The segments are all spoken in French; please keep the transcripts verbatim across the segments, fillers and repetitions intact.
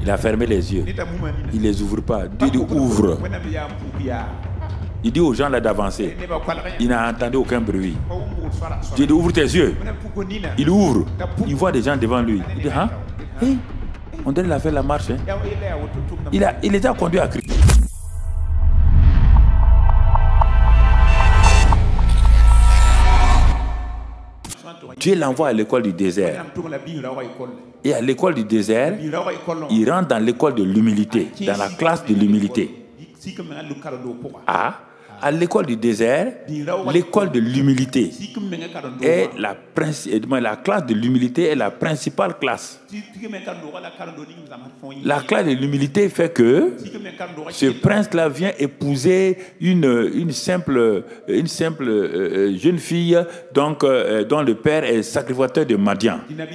Il a fermé les yeux. Il ne les ouvre pas. Dieu dit ouvre. Il dit aux gens là d'avancer. Il n'a entendu aucun bruit. Dieu dit ouvre tes yeux. Il ouvre. Il voit des gens devant lui. Il dit hein? Hey, on dirait qu'il a fait la marche. Hein? Il, a, il les a conduits à Christ. Dieu l'envoie à l'école du désert. Et à l'école du désert, il rentre dans l'école de l'humilité, dans la classe de l'humilité. Ah, à l'école du désert, l'école de l'humilité est la, la classe de l'humilité est la principale classe. La classe de l'humilité fait que ce prince-là vient épouser une, une simple, une simple euh, jeune fille donc, euh, dont le père est sacrificateur de Madian.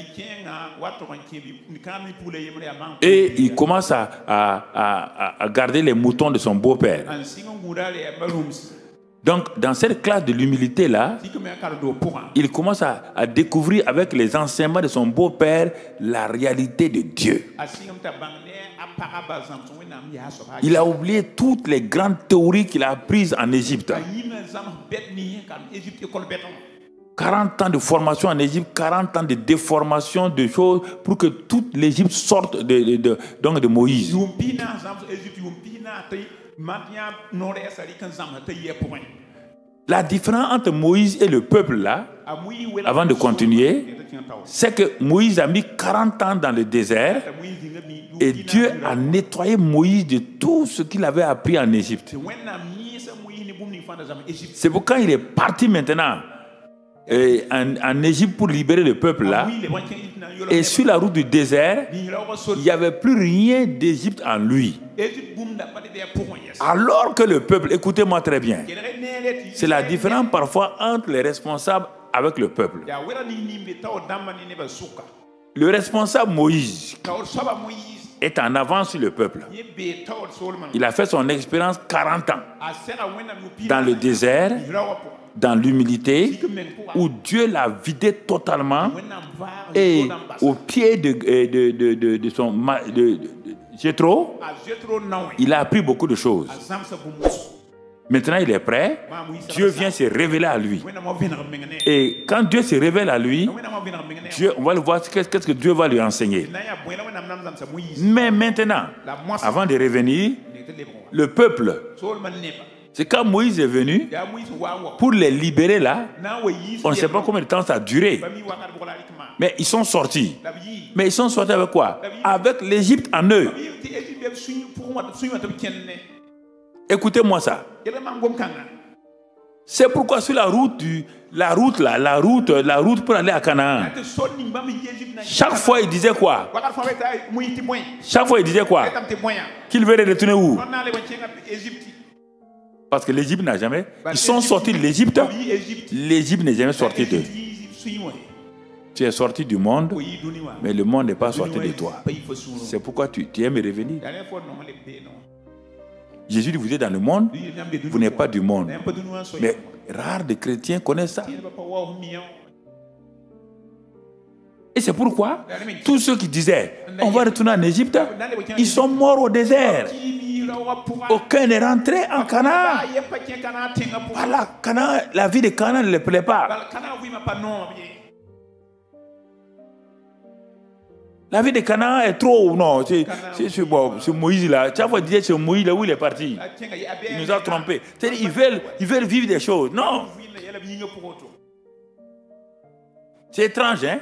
Et il commence à, à, à, à garder les moutons de son beau-père. Donc, dans cette classe de l'humilité-là, il commence à, à découvrir avec les enseignements de son beau-père la réalité de Dieu. Il a oublié toutes les grandes théories qu'il a apprises en Égypte. quarante ans de formation en Égypte, quarante ans de déformation de choses pour que toute l'Égypte sorte de, de, de, donc de Moïse. La différence entre Moïse et le peuple là, avant de continuer, c'est que Moïse a mis quarante ans dans le désert et Dieu a nettoyé Moïse de tout ce qu'il avait appris en Égypte. C'est pourquoi il est parti maintenant Et en, en Égypte pour libérer le peuple là. Et sur la route du désert, il n'y avait plus rien d'Égypte en lui. Alors que le peuple, écoutez-moi très bien, c'est la différence parfois entre les responsables avec le peuple. Le responsable Moïse est en avance sur le peuple. Il a fait son expérience quarante ans dans le désert, dans l'humilité, où Dieu l'a vidé totalement, et au pied de, de, de, de, de son de, de, de Jéthro, il a appris beaucoup de choses. Maintenant, il est prêt. Dieu vient se révéler à lui. Et quand Dieu se révèle à lui, Dieu, on va le voir, qu'est-ce que Dieu va lui enseigner. Mais maintenant, avant de revenir, le peuple, c'est quand Moïse est venu, pour les libérer là, on ne sait pas combien de temps ça a duré. Mais ils sont sortis. Mais ils sont sortis avec quoi? Avec l'Égypte en eux. Écoutez-moi ça. C'est pourquoi sur la route, du, la route là, la route, la route pour aller à Canaan, chaque fois il disait quoi? Chaque fois il disait quoi? Qu'il veut retourner où? Parce que l'Égypte n'a jamais... Ils sont sortis de l'Égypte. L'Égypte n'est jamais sortie d'eux. Tu es sorti du monde, mais le monde n'est pas sorti de toi. C'est pourquoi tu, tu aimes revenir. Jésus dit, vous êtes dans le monde, vous n'êtes pas du monde. Mais rares de chrétiens connaissent ça. Et c'est pourquoi tous ceux qui disaient, on va retourner en Égypte, ils sont morts au désert. Aucun n'est rentré en Canaan. Voilà, Canaan, la vie de Canaan ne les plaît pas. La vie de Canaan est trop... Non, c'est bon, Moïse là. Chaque fois, il disait c'est Moïse là où il est parti. Il nous a trompés. C'est-à-dire, ils veulent, ils veulent vivre des choses. Non. C'est étrange, hein?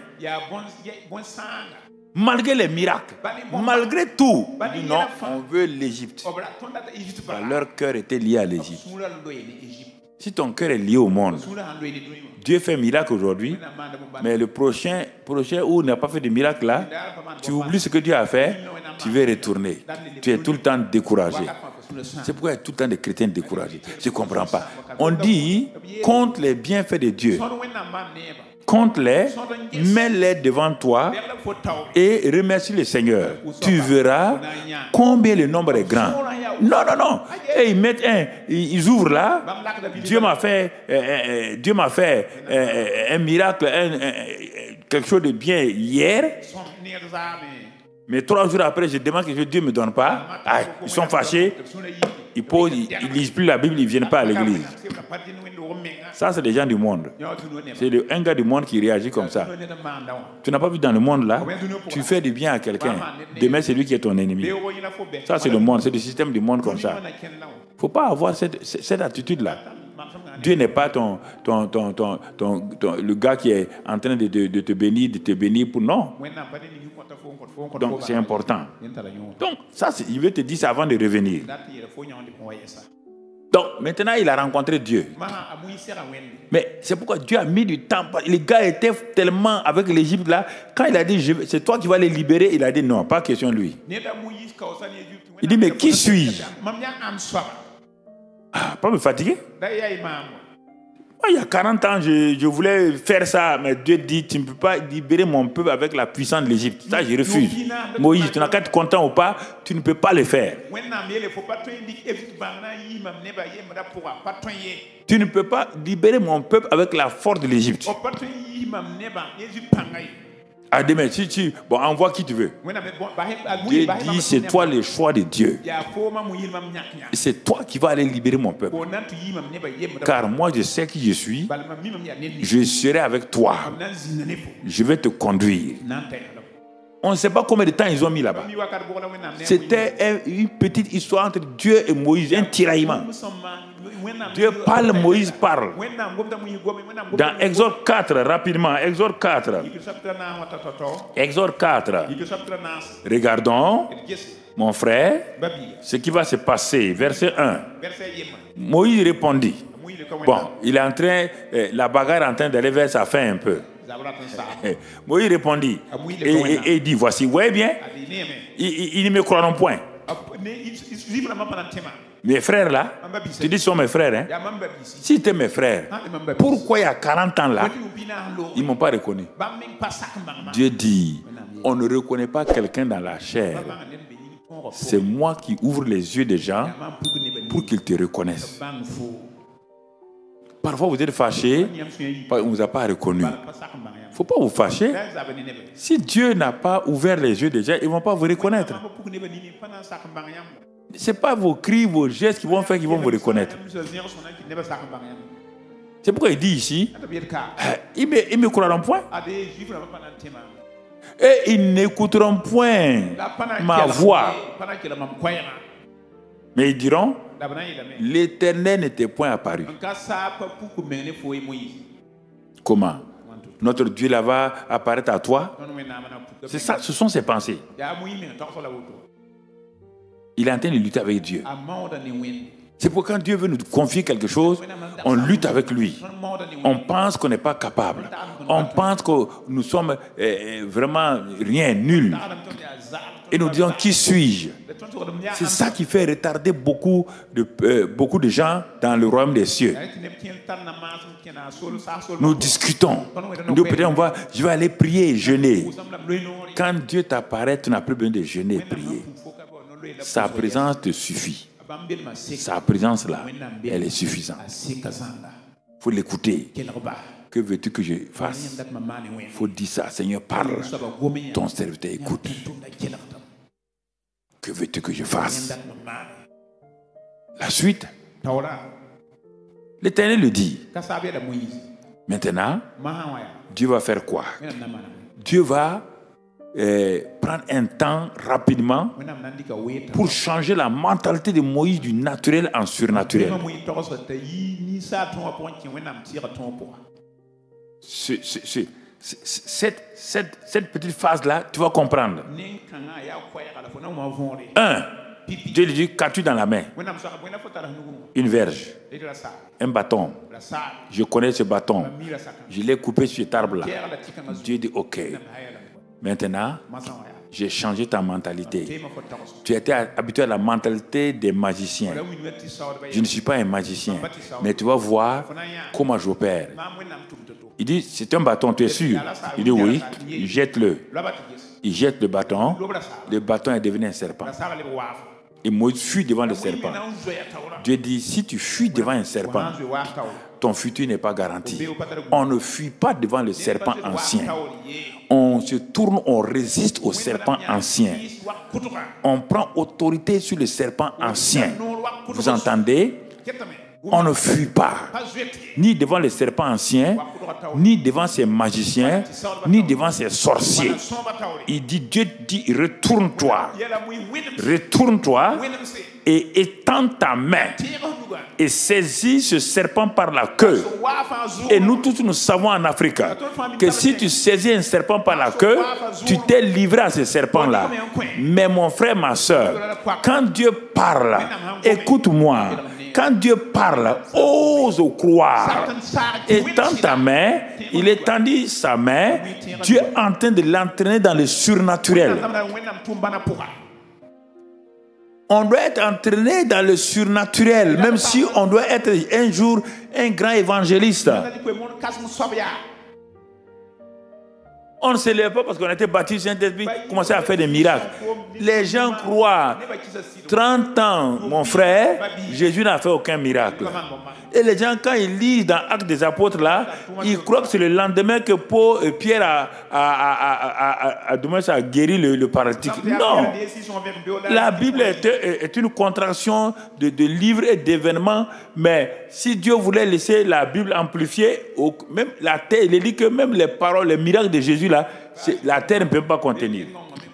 Malgré les miracles, malgré tout, ils disent non, on veut l'Égypte. Leur cœur était lié à l'Égypte. Si ton cœur est lié au monde, Dieu fait un miracle aujourd'hui, mais le prochain, prochain où il n'a pas fait de miracle là, tu oublies ce que Dieu a fait, tu veux retourner. Tu es tout le temps découragé. C'est pourquoi il y a tout le temps des chrétiens découragés. Je ne comprends pas. On dit contre les bienfaits de Dieu. Compte-les, mets-les devant toi et remercie le Seigneur. Tu verras combien le nombre est grand. Non, non, non. Et ils mettent un, ils ouvrent là. Dieu m'a fait, euh, Dieu m'a fait euh, un miracle, un, un, quelque chose de bien hier. Mais trois jours après, je demande que Dieu ne me donne pas. Ah, ils sont fâchés. Ils posent, ils ne lisent plus la Bible, ils ne viennent pas à l'église. Ça, c'est des gens du monde. C'est un gars du monde qui réagit comme ça. Tu n'as pas vu dans le monde là, tu fais du bien à quelqu'un. Demain, c'est lui qui est ton ennemi. Ça, c'est le monde, c'est le système du monde comme ça. Il ne faut pas avoir cette, cette attitude-là. Dieu n'est pas ton, ton, ton, ton, ton, ton, le gars qui est en train de, de, de te bénir, de te bénir pour non. Donc, c'est important. Donc, ça, il veut te dire ça avant de revenir. Donc, maintenant, il a rencontré Dieu. Mais c'est pourquoi Dieu a mis du temps. Les gars étaient tellement avec l'Égypte là. Quand il a dit, c'est toi qui vas les libérer, il a dit non, pas question de lui. Il dit, mais qui suis-je? Ah, pas me fatiguer. Il y a quarante ans, je, je voulais faire ça, mais Dieu dit, tu ne peux pas libérer mon peuple avec la puissance de l'Égypte. Ça, je refuse. Moïse, tu n'as qu'à être content ou pas, tu ne peux pas le faire. Tu ne peux pas libérer mon peuple avec la force de l'Égypte. À demain, si tu bon, envoie qui tu veux. Dieu dit, c'est toi le choix de Dieu. C'est toi qui vas aller libérer mon peuple. Car moi, je sais qui je suis. Je serai avec toi. Je vais te conduire. On ne sait pas combien de temps ils ont mis là-bas. C'était une petite histoire entre Dieu et Moïse, un tiraillement. Dieu parle, Moïse parle. Dans Exode quatre, rapidement, Exode quatre. Exode quatre. Regardons, mon frère, ce qui va se passer. Verset un. Moïse répondit. Bon, il est en train, la bagarre est en train d'aller vers sa fin un peu. Moïse répondit et, et, et dit, voici, voyez bien, ils, ils ne me croiront point. Mes frères là, tu dis sont mes frères, hein? Si tu es mes frères, pourquoi il y a quarante ans là, ils ne m'ont pas reconnu? Dieu dit, on ne reconnaît pas quelqu'un dans la chair. C'est moi qui ouvre les yeux des gens pour qu'ils te reconnaissent. Parfois vous êtes fâché, on ne vous a pas reconnu. Il ne faut pas vous fâcher. Si Dieu n'a pas ouvert les yeux des gens, ils ne vont pas vous reconnaître. Ce n'est pas vos cris, vos gestes qui vont faire qu'ils vont vous reconnaître. C'est pourquoi il dit ici, ils me, ils me croiront point. Et ils n'écouteront point ma voix. Mais ils diront, l'Éternel n'était point apparu. Comment? Notre Dieu là va apparaître à toi? C'est ça, ce sont ses pensées. Il est en train de lutter avec Dieu. C'est pourquoi quand Dieu veut nous confier quelque chose, on lutte avec lui. On pense qu'on n'est pas capable. On pense que nous sommes euh, vraiment rien, nul. Et nous disons, qui suis-je? C'est ça qui fait retarder beaucoup de, euh, beaucoup de gens dans le royaume des cieux. Nous discutons. Nous peut-être on va, je vais aller prier et jeûner. Quand Dieu t'apparaît, tu n'as plus besoin de jeûner et prier. Sa présence te suffit. Sa présence là, elle est suffisante. Il faut l'écouter. Que veux-tu que je fasse? Il faut dire ça. Seigneur, parle. Ton serviteur écoute. Que veux-tu que je fasse? La suite. L'Éternel le dit. Maintenant, Dieu va faire quoi? Dieu va euh, prendre un temps rapidement pour changer la mentalité de Moïse du naturel en surnaturel. C'est, c'est, c'est, cette, cette, cette petite phase-là, tu vas comprendre. Un, Dieu lui dit, qu'as-tu dans la main? Une verge, un bâton. Je connais ce bâton. Je l'ai coupé sur cet arbre-là. Dieu dit, ok. Maintenant, j'ai changé ta mentalité. Tu étais habitué à la mentalité des magiciens. Je ne suis pas un magicien, mais tu vas voir comment j'opère. Il dit, c'est un bâton, tu es sûr? Il dit, oui. Il jette-le. Il jette le bâton. Le bâton est devenu un serpent. Et Moïse fuit devant le serpent. Dieu dit, si tu fuis devant un serpent, ton futur n'est pas garanti. On ne fuit pas devant le serpent ancien. On se tourne, on résiste au serpent ancien. On prend autorité sur le serpent ancien. Vous entendez? On ne fuit pas, ni devant les serpents anciens, ni devant ces magiciens, ni devant ces sorciers. Il dit, Dieu dit, retourne-toi, retourne-toi et étends ta main et saisis ce serpent par la queue. Et nous tous, nous savons en Afrique que si tu saisis un serpent par la queue, tu t'es livré à ce serpent-là. Mais mon frère, ma soeur, quand Dieu parle, écoute-moi. Quand Dieu parle, ose croire. Étends ta main, il étendit sa main, Dieu est en train de l'entraîner dans le surnaturel. On doit être entraîné dans le surnaturel, même si on doit être un jour un grand évangéliste. On ne se lève pas parce qu'on a été baptisé, Saint-Esprit, commencé à faire des miracles. Les gens croient. trente ans, mon frère, Jésus n'a fait aucun miracle. Et les gens, quand ils lisent dans Actes des Apôtres, là, ils croient que c'est le lendemain que Paul, Pierre a, a, a, a, a, a, a guéri le, le paralytique. Non. La Bible est, est une contraction de, de livres et d'événements, mais si Dieu voulait laisser la Bible amplifier, même la terre, il dit que même les paroles, les miracles de Jésus, là, la terre ne peut pas contenir.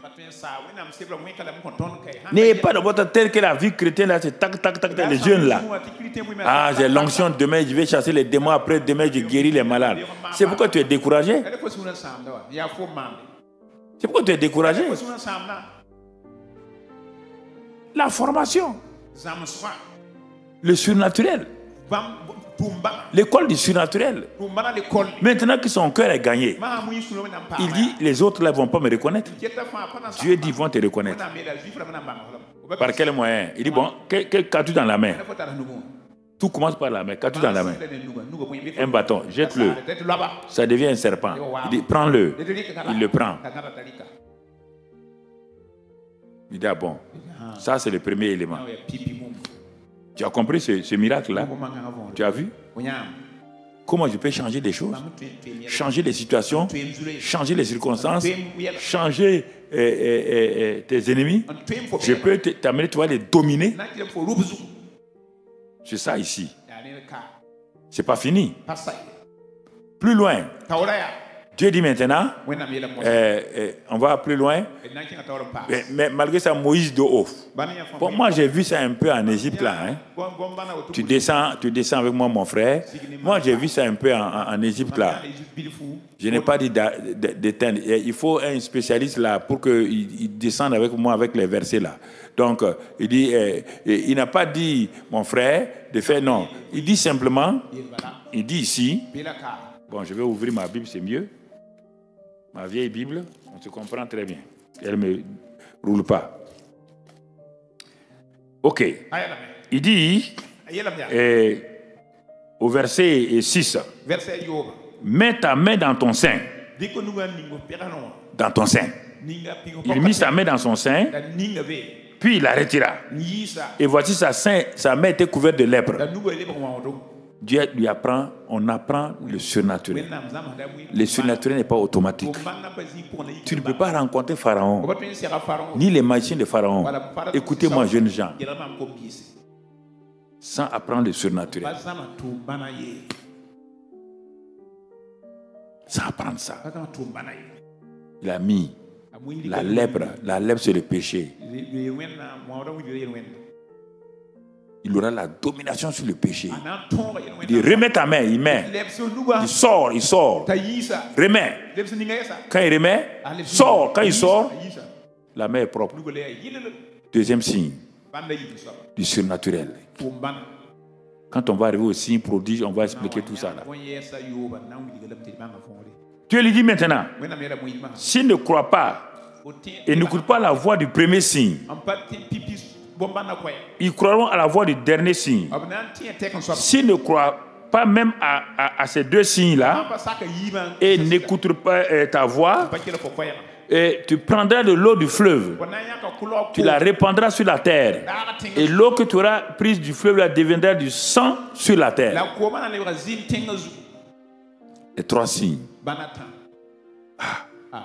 N'ayez pas dans votre tête que la vie chrétienne, là, c'est tac, tac, tac, tac, les jeunes là. Ah, j'ai l'onction, demain je vais chasser les démons, après demain je guéris les malades. C'est pourquoi tu es découragé. C'est pourquoi tu es découragé. La formation. Le surnaturel. L'école du surnaturel. Maintenant que son cœur est gagné, il dit, les autres ne vont pas me reconnaître. Dieu dit, ils vont te reconnaître. Par quel moyen? Il dit, bon, qu'as-tu dans la main? Tout commence par la main. Qu'as-tu dans la main? Un bâton, jette-le. Ça devient un serpent. Il dit, prends-le. Il le prend. Il dit, ah bon, ça c'est le premier élément. Tu as compris ce, ce miracle-là? Tu as vu? Comment je peux changer des choses? Changer les situations, changer les circonstances, changer euh, euh, euh, tes ennemis. Je peux t'amener, tu vas les dominer. C'est ça ici. C'est pas fini. Plus loin. Dieu dit maintenant, euh, euh, on va plus loin, mais, mais malgré ça, Moïse de haut. Bon, moi, j'ai vu ça un peu en Égypte, là. Hein. Tu, descends, tu descends avec moi, mon frère. Moi, j'ai vu ça un peu en, en, en Égypte, là. Je n'ai pas dit d'éteindre. Il faut un spécialiste, là, pour qu'il descende avec moi avec les versets, là. Donc, il dit, euh, il n'a pas dit, mon frère, de faire non. Il dit simplement, il dit ici, bon, je vais ouvrir ma Bible, c'est mieux. Ma vieille Bible, on se comprend très bien. Elle ne me roule pas. Ok. Il dit, eh, au verset six, mets ta main dans ton sein. Dans ton sein. Il mit sa main dans son sein, puis il la retira. Et voici sa, sein, sa main était couverte de lèpre. Dieu lui apprend, on apprend le surnaturel. Le surnaturel n'est pas automatique. Tu ne peux pas rencontrer Pharaon, ni les magiciens de Pharaon. Écoutez-moi, jeunes gens, sans apprendre le surnaturel. Sans apprendre ça. Il a mis la lèpre. La lèpre, c'est le péché. Il aura la domination sur le péché. Il dit, remets ta main, il met. Il sort, il sort. Remets. Quand il remet, sort. Quand il sort, la main est propre. Deuxième signe du surnaturel. Quand on va arriver au signe prodige, on va expliquer tout ça là. Dieu lui dit maintenant, s'il ne croit pas et n'écoute pas la voix du premier signe, ils croiront à la voix du dernier signe. S'ils ne croient pas même à, à, à ces deux signes-là et n'écoutent pas euh, ta voix, Et tu prendras de l'eau du fleuve, tu la répandras sur la terre. Et l'eau que tu auras prise du fleuve la deviendra du sang sur la terre. Les trois signes. Ah.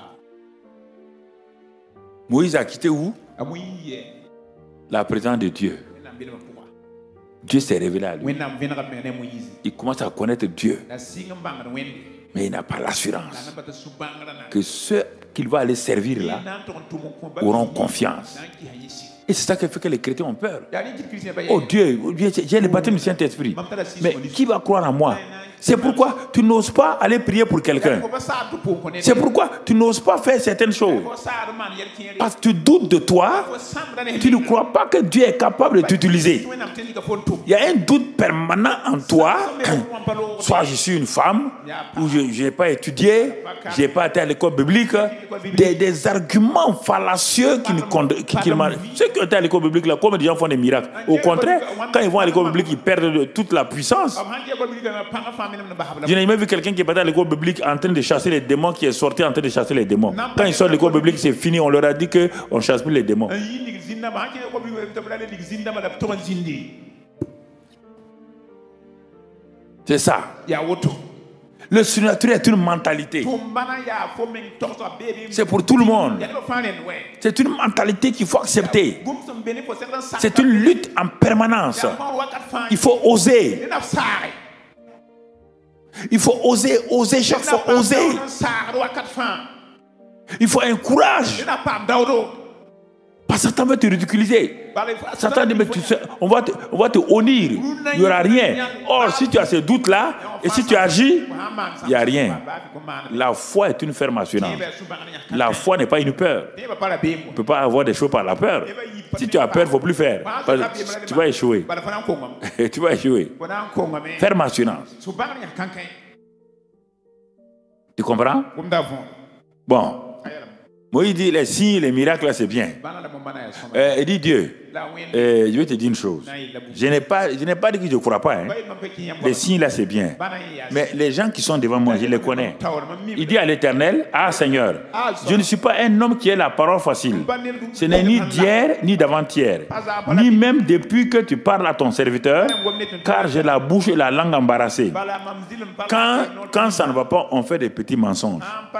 Moïse a quitté où? La présence de Dieu. Dieu s'est révélé à lui. Il commence à connaître Dieu. Mais il n'a pas l'assurance que ceux qu'il va aller servir là auront confiance. Et c'est ça qui fait que les chrétiens ont peur. Oh Dieu, j'ai le baptême du Saint-Esprit. Mais qui va croire en moi? C'est pourquoi tu n'oses pas aller prier pour quelqu'un. C'est pourquoi tu n'oses pas faire certaines choses. Parce que tu doutes de toi. Tu ne crois pas que Dieu est capable de t'utiliser. Il y a un doute permanent en toi. Soit je suis une femme, ou je n'ai pas étudié, je n'ai pas été à l'école biblique. Des, des arguments fallacieux qui ne qui, qui, ceux qui ont été à l'école biblique, là, comme des gens font des miracles. Au contraire, quand ils vont à l'école biblique, ils perdent toute la puissance. Je n'ai jamais vu quelqu'un qui est parti à l'école biblique en train de chasser les démons, qui est sorti en train de chasser les démons. Quand ils sortent de l'école biblique, c'est fini. On leur a dit qu'on ne chasse plus les démons. C'est ça. Le surnaturel est une mentalité. C'est pour tout le monde. C'est une mentalité qu'il faut accepter. C'est une lutte en permanence. Il faut oser. Il faut oser, oser chaque fois, oser. Il faut un courage. Parce que Satan veut te ridiculiser. Satan dit, mais tu sais, on, va te, on va te honnir. Il n'y aura rien. Or, si tu as ces doutes-là, et si tu agis, il n'y a rien. La foi est une ferme assurance. La foi n'est pas une peur. On ne peut pas avoir des choses par la peur. Si tu as peur, il ne faut plus faire. Parce que tu vas échouer. Tu vas échouer. Ferme assurance. Tu comprends? Bon. Moïse dit les signes, les miracles, là c'est bien. Euh, il dit Dieu, euh, je vais te dire une chose. Je n'ai pas, je n'ai pas dit que je ne crois pas. Hein. Les signes là c'est bien. Mais les gens qui sont devant moi, je les connais. Il dit à l'Éternel, ah Seigneur, je ne suis pas un homme qui ait la parole facile. Ce n'est ni d'hier ni d'avant-hier, ni même depuis que tu parles à ton serviteur, car j'ai la bouche et la langue embarrassée. Quand, quand ça ne va pas, on fait des petits mensonges.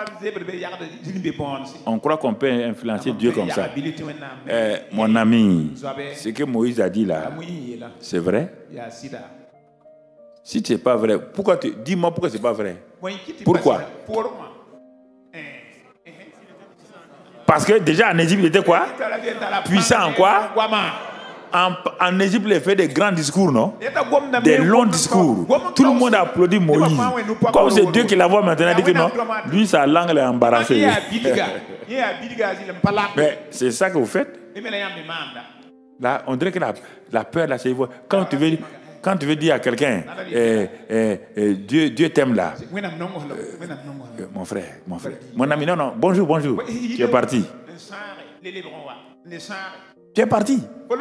On croit qu'on peut influencer Dieu comme ça. Euh, mon ami, ce que Moïse a dit là, c'est vrai? Si ce n'est pas vrai, pourquoi tu... dis-moi pourquoi ce n'est pas vrai. Pourquoi? Parce que déjà en Égypte, il était quoi? Puissant en quoi? En, en Égypte, il fait des grands discours, non? Des longs discours. Tout le monde applaudit Moïse. Comme c'est Dieu qui la voit maintenant, il dit que non, lui, sa langue est embarrassée. Mais c'est ça que vous faites? Là, on dirait que la, la peur, là, c'est... Quand tu veux, quand tu veux dire à quelqu'un, eh, eh, eh, Dieu, Dieu t'aime là. Euh, mon frère, mon frère. Mon ami, non, non, bonjour, bonjour. Tu es parti. Tu es parti.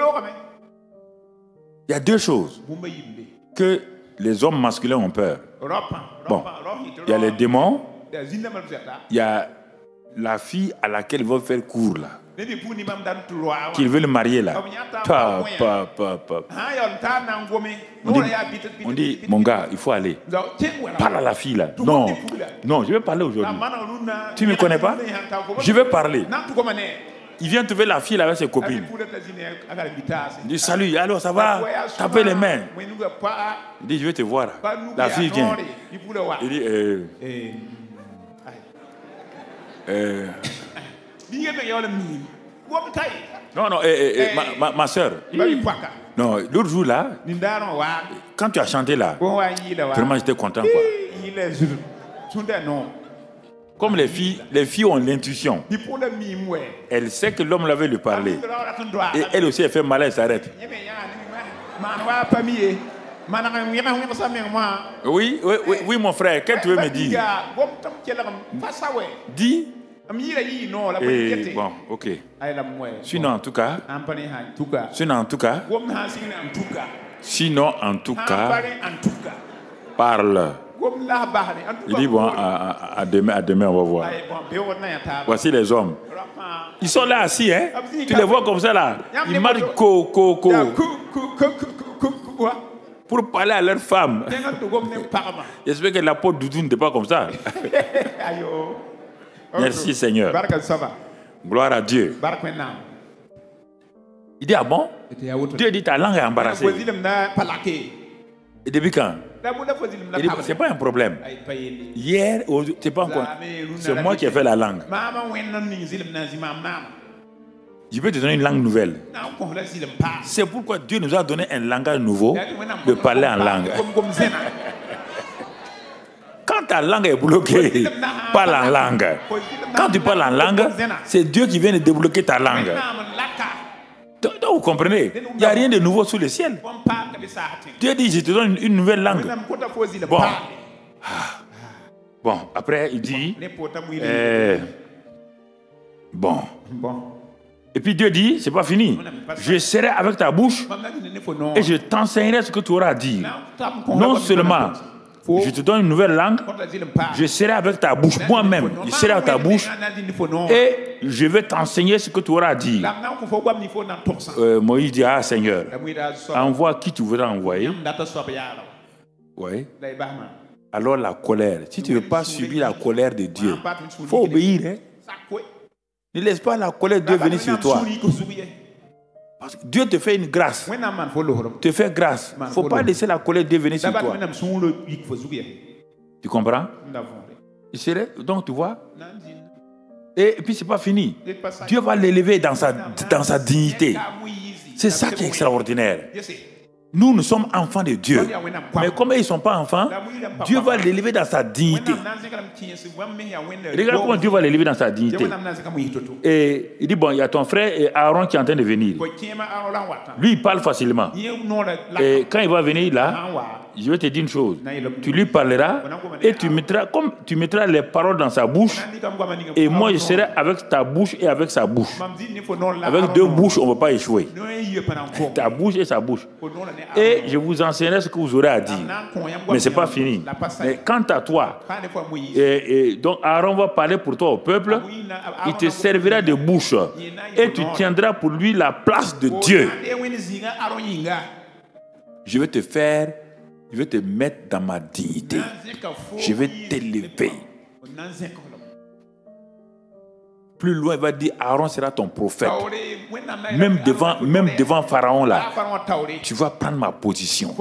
Il y a deux choses que les hommes masculins ont peur. Bon, il y a les démons, il y a la fille à laquelle ils veulent faire cours là, qu'ils veulent marier là. Pa, pa, pa, pa. On dit, on dit, mon gars, il faut aller. Parle à la fille là. Non, non, je vais parler aujourd'hui. Tu ne me connais pas? Je vais parler. Il vient trouver la fille là avec ses copines. Il dit salut, alors ça va? Tapez les mains. Il dit je vais te voir. La fille vient. Il dit euh, euh, non, non, eh, eh, ma, ma, ma soeur. Non, l'autre jour là, quand tu as chanté là, vraiment j'étais content quoi. Comme les filles, les filles ont l'intuition. Elle sait que l'homme l'avait lui parler. Et elle aussi, elle fait mal, elle s'arrête. Oui, oui, oui, oui, mon frère, qu'est-ce que tu veux me dire? Dis. Et bon, ok. Sinon, en tout cas, sinon, en tout cas, sinon, en tout cas, parle. Il dit, bon, à, à, à, demain, à demain, on va voir. Voici les hommes. Ils sont là assis, hein. Tu les vois comme ça, là. Ils marchent co, co, co. Pour parler à leur femme. J'espère que la peau doudou n'était pas comme ça. Merci, Seigneur. Gloire à Dieu. Il dit, ah bon? Dieu dit, ta langue est embarrassée. Et depuis quand? Il dit, c'est pas un problème. Hier, c'est pas encore. C'est moi qui ai fait la langue. Je vais te donner une langue nouvelle. C'est pourquoi Dieu nous a donné un langage nouveau de parler en langue. Quand ta langue est bloquée, parle en langue. Quand tu parles en langue, c'est Dieu qui vient de débloquer ta langue. Donc, vous comprenez, il n'y a rien de nouveau sous le ciel. Dieu dit, je te donne une, une nouvelle langue. Bon. Bon, après il dit, euh, bon. Et puis Dieu dit, c'est pas fini. Je serai avec ta bouche et je t'enseignerai ce que tu auras à dire. Non seulement je te donne une nouvelle langue, je serai avec ta bouche, moi-même, je serai avec ta bouche et je vais t'enseigner ce que tu auras à dire. Euh, Moïse dit, ah Seigneur, envoie qui tu voudras envoyer. Oui. Alors la colère, si tu ne veux pas subir la colère de Dieu, il faut obéir. Hein? Ne laisse pas la colère de Dieu venir sur toi. Parce que Dieu te fait une grâce. Te fait grâce. Il ne faut pas laisser la colère de Dieu venir sur toi. Tu comprends? Donc tu vois. Et puis c'est pas fini. Dieu va l'élever dans sa, dans sa dignité. C'est ça qui est extraordinaire. Nous, nous sommes enfants de Dieu. Mais comme ils ne sont pas enfants, Dieu va l'élever dans sa dignité. Regarde comment Dieu va l'élever dans sa dignité. Et il dit, bon, il y a ton frère Aaron qui est en train de venir. Lui, il parle facilement. Et quand il va venir là, je vais te dire une chose. Tu lui parleras et tu mettras, comme tu mettras les paroles dans sa bouche, et moi je serai avec ta bouche et avec sa bouche. Avec deux bouches, on ne va pas échouer. Ta bouche et sa bouche. Et je vous enseignerai ce que vous aurez à dire. Mais ce n'est pas fini. Mais quant à toi, et, et donc Aaron va parler pour toi au peuple, il te servira de bouche et tu tiendras pour lui la place de Dieu. Je vais te faire, je vais te mettre dans ma dignité. Je vais t'élever. Plus loin, il va dire, Aaron sera ton prophète. Même devant, même devant Pharaon là, tu vas prendre ma position.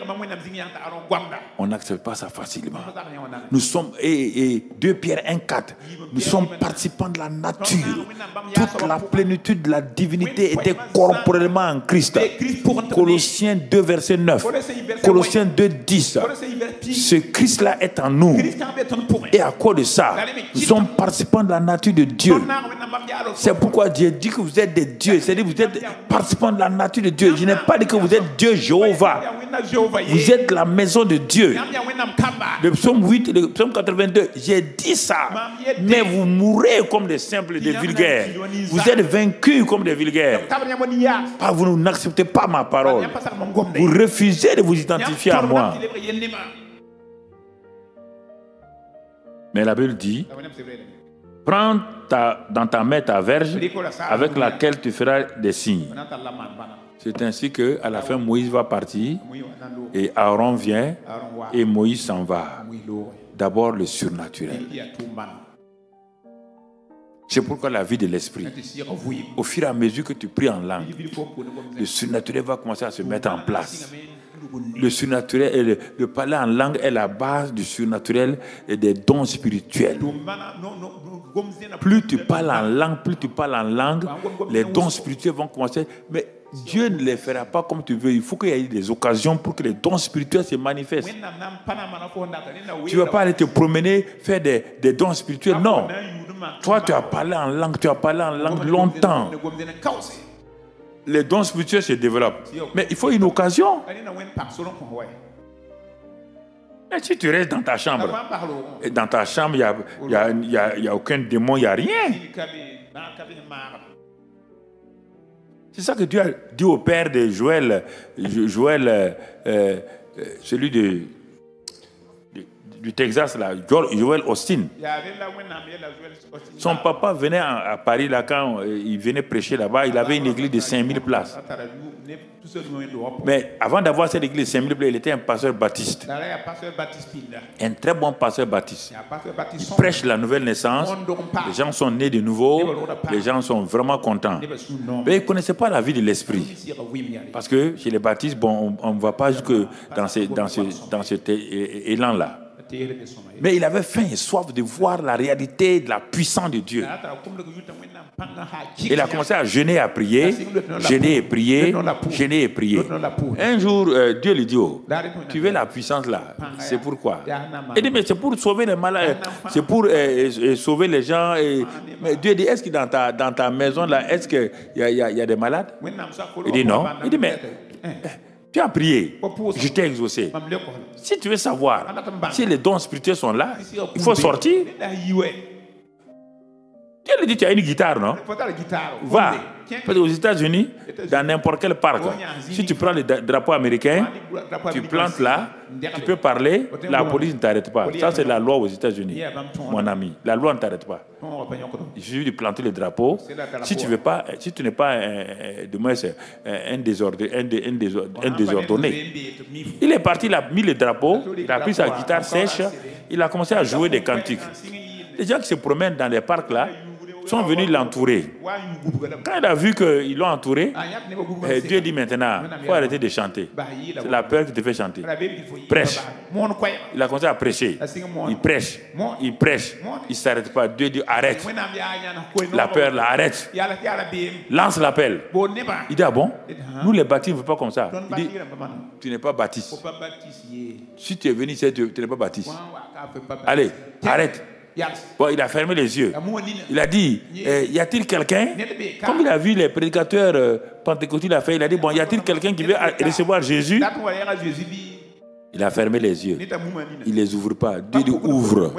On n'accepte pas ça facilement. Nous sommes, et, et deux Pierre un quatre, nous sommes participants de la nature. Toute la plénitude de la divinité était corporellement en Christ. Colossiens deux, verset neuf. Colossiens deux, dix. Ce Christ-là est en nous. Et à cause de ça, nous sommes participants de la nature de Dieu. C'est pourquoi Dieu dit que vous êtes des dieux. C'est-à-dire que vous êtes participants de la nature de Dieu. Je n'ai pas dit que vous êtes Dieu Jéhovah. Vous êtes la maison de Dieu. Le psaume huit, le psaume quatre-vingt-deux, j'ai dit ça. Mais vous mourrez comme des simples, des vulgaires. Vous êtes vaincus comme des vulgaires. Pas, vous n'acceptez pas ma parole. Vous refusez de vous identifier à moi. Mais la Bible dit, prends ta, dans ta main ta verge avec laquelle tu feras des signes. C'est ainsi qu'à la fin, Moïse va partir et Aaron vient et Moïse s'en va. D'abord le surnaturel. C'est pourquoi la vie de l'esprit, au fur et à mesure que tu pries en langue, le surnaturel va commencer à se mettre en place. Le surnaturel, et le, le parler en langue est la base du surnaturel et des dons spirituels. Plus tu parles en langue, plus tu parles en langue, les dons spirituels vont commencer. Mais Dieu ne les fera pas comme tu veux. Il faut qu'il y ait des occasions pour que les dons spirituels se manifestent. Tu ne vas pas aller te promener, faire des, des dons spirituels. Non. Toi, tu as parlé en langue, tu as parlé en langue longtemps. Les dons spirituels se développent. Mais il faut une occasion. Mais si tu restes dans ta chambre, et dans ta chambre, il n'y a, y a, y a, y a aucun démon, il n'y a rien. C'est ça que Dieu a dit au père de Joël, Joël euh, euh, celui de, de, du Texas, là, Joel Austin. Son papa venait à Paris, là, quand il venait prêcher là-bas, il avait une église de cinq mille places. Mais avant d'avoir cette église de cinq mille places, il était un pasteur baptiste. Un très bon pasteur baptiste. Il prêche la nouvelle naissance. Les gens sont nés de nouveau. Les gens sont vraiment contents. Mais ils ne connaissaient pas la vie de l'esprit. Parce que chez les baptistes, bon, on ne va pas jusque dans, ces, dans, ce, dans cet élan-là. Mais il avait faim et soif de voir la réalité de la puissance de Dieu. Il a commencé à jeûner et à prier, jeûner et prier, jeûner et prier. Un jour, euh, Dieu lui dit, oh, tu veux la puissance là, c'est pourquoi? Il dit, mais c'est pour sauver les malades, c'est pour euh, sauver les gens. Et... Mais Dieu dit, est-ce que dans ta, dans ta maison là, est-ce qu'il y, y, y a des malades? Il dit non. Il dit, mais... Tu as prié, je t'ai exaucé. Si tu veux savoir si les dons spirituels sont là, il faut sortir. Dieu lui dit, tu as une guitare, non? Va. Parce qu'aux États-Unis, dans n'importe quel parc, si tu prends le drapeau américain, tu plantes là, tu peux parler, la police ne t'arrête pas. Ça, c'est la loi aux États-Unis, mon ami. La loi ne t'arrête pas. Il suffit de planter le drapeau. Si tu veux pas, si tu n'es pas un, de moins, un, désordre, un, un, désordre, un désordonné. Il est parti, il a mis le drapeau, il a pris sa guitare sèche, il a commencé à jouer des cantiques. Les gens qui se promènent dans les parcs là, sont venus l'entourer. Quand il a vu qu'ils l'ont entouré, Dieu dit maintenant, il faut arrêter de chanter. C'est la peur qui te fait chanter. Prêche. Il a commencé à prêcher. Il prêche. Il prêche. Il ne s'arrête pas. Dieu dit arrête. La peur là, arrête. Lance l'appel. Il dit ah bon? Nous les baptistes ne veulent pas comme ça. Il dit tu n'es pas baptiste. Si tu es venu ici, tu n'es pas baptiste. Allez, arrête. Bon, il a fermé les yeux. Il a dit, eh, y a-t-il quelqu'un? Comme il a vu les prédicateurs euh, pentecôtistes, il a fait, il a dit, bon, y a-t-il quelqu'un qui veut recevoir Jésus? Il a fermé les yeux. Il ne les ouvre pas. Dieu dit, ouvre.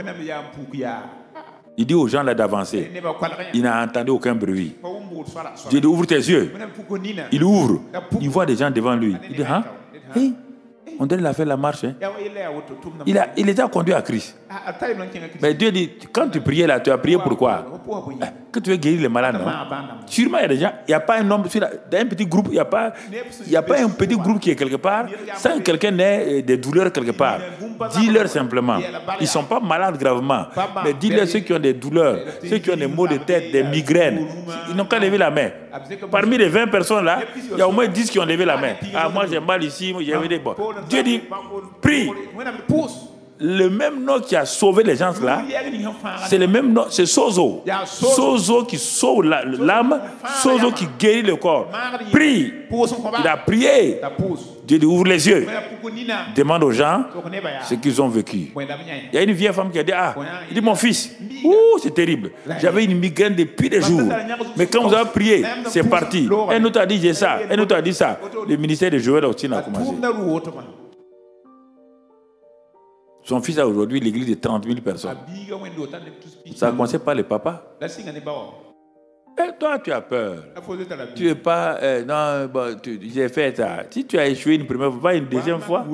Il dit aux gens là d'avancer. Il n'a entendu aucun bruit. Dieu dit, ouvre tes yeux. Il ouvre. Il voit des gens devant lui. Il dit, hein? Hey. On dirait qu'il a fait la marche. Hein? Il, a, il était conduit à Christ. Mais Dieu dit, quand tu priais là, tu as prié pourquoi? Que tu veux guérir les malades, non? Sûrement, il y a des gens, il n'y a pas un homme, dans un petit groupe, il n'y a, pas, il y a pas un petit groupe qui est quelque part, sans que quelqu'un ait des douleurs quelque part. Dis-leur simplement. Ils ne sont pas malades gravement, mais dis-leur ceux qui ont des douleurs, ceux qui ont des maux de tête, des migraines. Ils n'ont qu'à lever la main. Parmi les vingt personnes là, il y a au moins dix qui ont levé la main. Ah, moi j'ai mal ici, moi j'ai des bon. Dieu dit, prie. Le même nom qui a sauvé les gens là, c'est le même nom, c'est Sozo. Sozo qui sauve l'âme, Sozo qui guérit le corps. Prie. Il a prié. Dieu dit, ouvre les yeux. Demande aux gens ce qu'ils ont vécu. Il y a une vieille femme qui a dit, ah, il dit, mon fils, ouh, c'est terrible. J'avais une migraine depuis des jours. Mais quand vous avez prié, c'est parti. Un autre a dit, j'ai ça. Un autre a dit ça. Le ministère de Joël Austin a commencé. Son fils a aujourd'hui l'église de trente mille personnes. Ça a commencé par le papa. Et toi, tu as peur. Tu n'es pas... Euh, non, bon, j'ai fait ça. Si tu as échoué une première fois, pas une deuxième fois.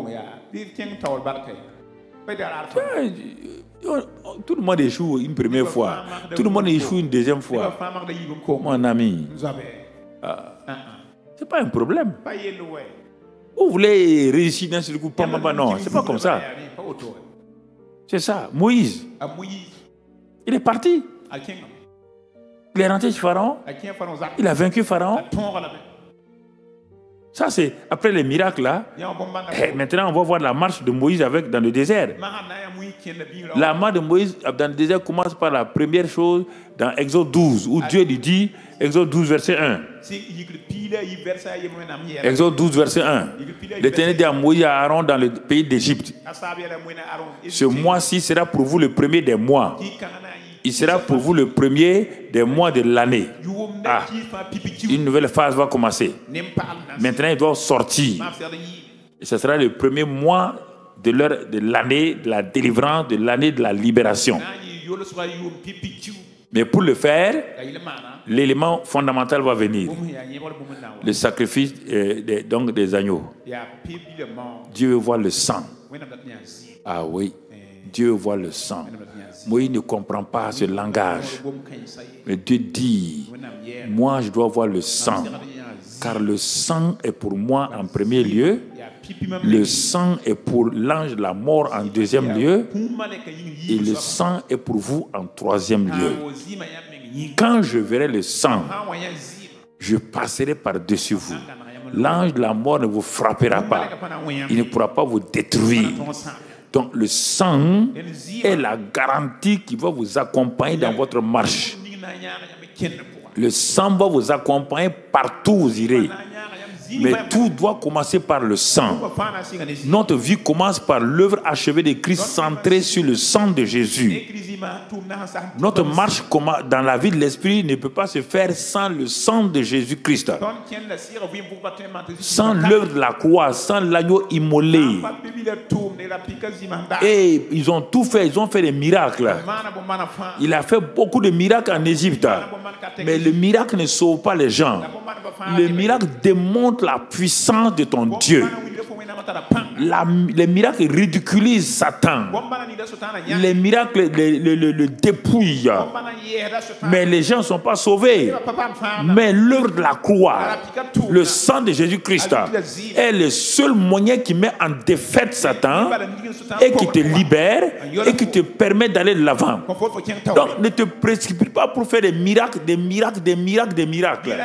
Tout le monde échoue une première fois. Tout le monde échoue une deuxième fois. Mon ami. Ah, c'est pas un problème. Vous voulez réussir d'un seul coup? Non, c'est pas comme ça. C'est ça. Moïse, il est parti. Il est rentré chez Pharaon. Il a vaincu Pharaon. Ça, c'est après les miracles là. Et maintenant, on va voir la marche de Moïse avec, dans le désert. La marche de Moïse dans le désert commence par la première chose dans Exode douze, où Dieu lui dit, Exode douze, verset un. Exode douze, verset un. L'Éternel dit à Moïse et à Aaron dans le pays d'Égypte, ce mois-ci sera pour vous le premier des mois. Il sera pour vous le premier des mois de l'année. Ah, une nouvelle phase va commencer. Maintenant, ils doivent sortir. Et ce sera le premier mois de leur, de l'année de la délivrance, de l'année de la libération. Mais pour le faire, l'élément fondamental va venir. Le sacrifice euh, des, donc des agneaux. Dieu veut voir le sang. Ah oui. Dieu voit le sang. Moïse ne comprend pas ce langage. Mais Dieu dit, moi je dois voir le sang. Car le sang est pour moi en premier lieu. Le sang est pour l'ange de la mort en deuxième lieu. Et le sang est pour vous en troisième lieu. Quand je verrai le sang, je passerai par-dessus vous. L'ange de la mort ne vous frappera pas. Il ne pourra pas vous détruire. Donc le sang est la garantie qui va vous accompagner dans votre marche. Le sang va vous accompagner partout où vous irez. Mais tout doit commencer par le sang. Notre vie commence par l'œuvre achevée de Christ centrée sur le sang de Jésus. Notre marche dans la vie de l'Esprit ne peut pas se faire sans le sang de Jésus-Christ. Sans l'œuvre de la croix, sans l'agneau immolé. Et ils ont tout fait, ils ont fait des miracles. Il a fait beaucoup de miracles en Égypte. Mais le miracle ne sauve pas les gens. Le miracle démontre la puissance de ton Dieu. La, les miracles ridiculisent Satan. Les miracles le, le, le, le dépouillent. Mais les gens ne sont pas sauvés. Mais l'œuvre de la croix, le sang de Jésus-Christ est le seul moyen qui met en défaite Satan et qui te libère et qui te permet d'aller de l'avant. Donc ne te précipite pas pour faire des miracles, des miracles, des miracles, des miracles.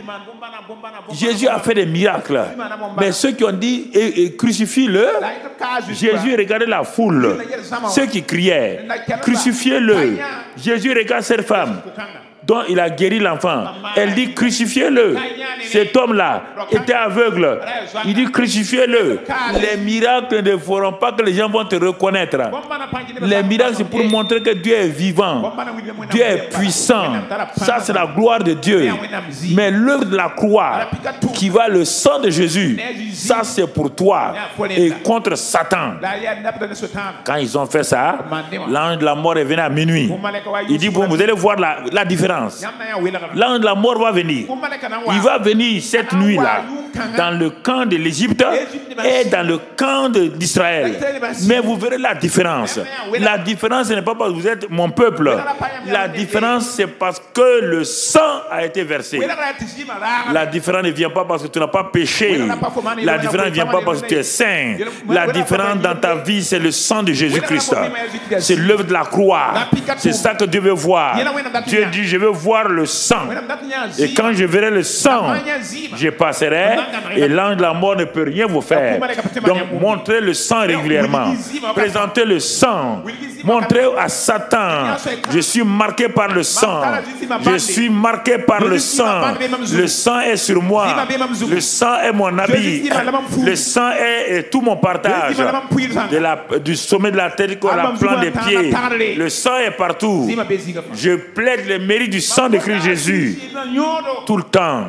Jésus a fait des miracles. Mais ceux qui ont dit et, et crucifie-le, Jésus regardait la foule. Ceux qui criaient, crucifiez-le. Jésus regarde cette femme dont il a guéri l'enfant. Elle dit crucifiez-le. Cet homme-là était aveugle. Il dit crucifiez-le. Les miracles ne feront pas que les gens vont te reconnaître. Les miracles, c'est pour montrer que Dieu est vivant. Dieu est puissant. Ça, c'est la gloire de Dieu. Mais l'œuvre de la croix, qui va le sang de Jésus, ça, c'est pour toi et contre Satan. Quand ils ont fait ça, l'ange de la mort est venu à minuit. Il dit, bon, vous allez voir la, la différence. L'ange de la mort va venir. Il va venir cette nuit-là dans le camp de l'Égypte et dans le camp d'Israël. Mais vous verrez la différence. La différence, ce n'est pas parce que vous êtes mon peuple. La différence, c'est parce que le sang a été versé. La différence ne vient pas parce que tu n'as pas péché. La différence ne vient pas parce que tu es saint. La différence dans ta vie, c'est le sang de Jésus-Christ. C'est l'œuvre de la croix. C'est ça que Dieu veut voir. Dieu dit, je veux voir le sang. Et quand je verrai le sang, je passerai et l'ange de la mort ne peut rien vous faire. Donc, montrez le sang régulièrement. Présentez le sang. Montrez à Satan, je suis marqué par le sang. Je suis marqué par le sang. Le sang est sur moi. Le sang est mon habit. Le sang est, est tout mon partage. De la, du sommet de la tête à la plante des pieds. Le sang est partout. Je plaide le mérite du sang de Christ Jésus tout le temps.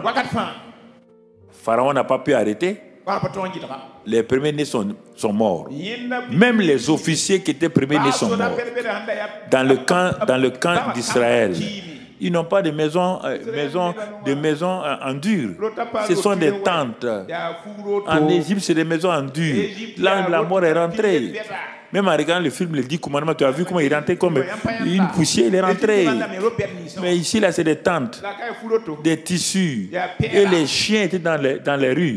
Pharaon n'a pas pu arrêter. Les premiers-nés sont, sont morts. Même les officiers qui étaient premiers-nés sont morts. Dans le camp, dans le camp d'Israël, ils n'ont pas de maisons, euh, maisons, de maisons euh, en dur. Ce sont des tentes. En Égypte, c'est des maisons en dur. Là, la mort est rentrée. Même en regardant le film, le dix commandements, tu as vu comment il rentrait comme une poussière, il est rentré. Mais ici, là, c'est des tentes, des tissus. Et les chiens étaient dans les, dans les rues.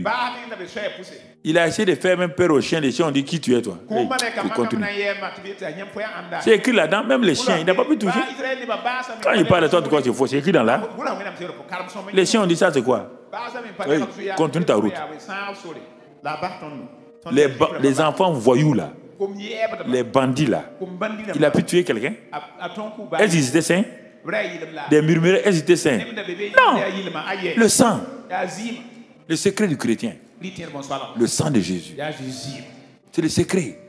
Il a essayé de faire même peur aux chiens. Les chiens ont dit, qui tu es, toi? Hey, il continue. C'est écrit là-dedans, même les chiens, il n'a pas pu toucher. Quand il parle de toi, de quoi c'est faux, c'est écrit dans là. Les chiens ont dit, ça, c'est quoi? Hey, continue ta route. Les, les enfants voyous, là. Les bandits là, il a pu tuer quelqu'un? Est-ce qu'ils étaient saints? Des murmureurs, est-ce qu'ils étaient saints? Non! Le sang, le secret du chrétien, le sang de Jésus, c'est le secret.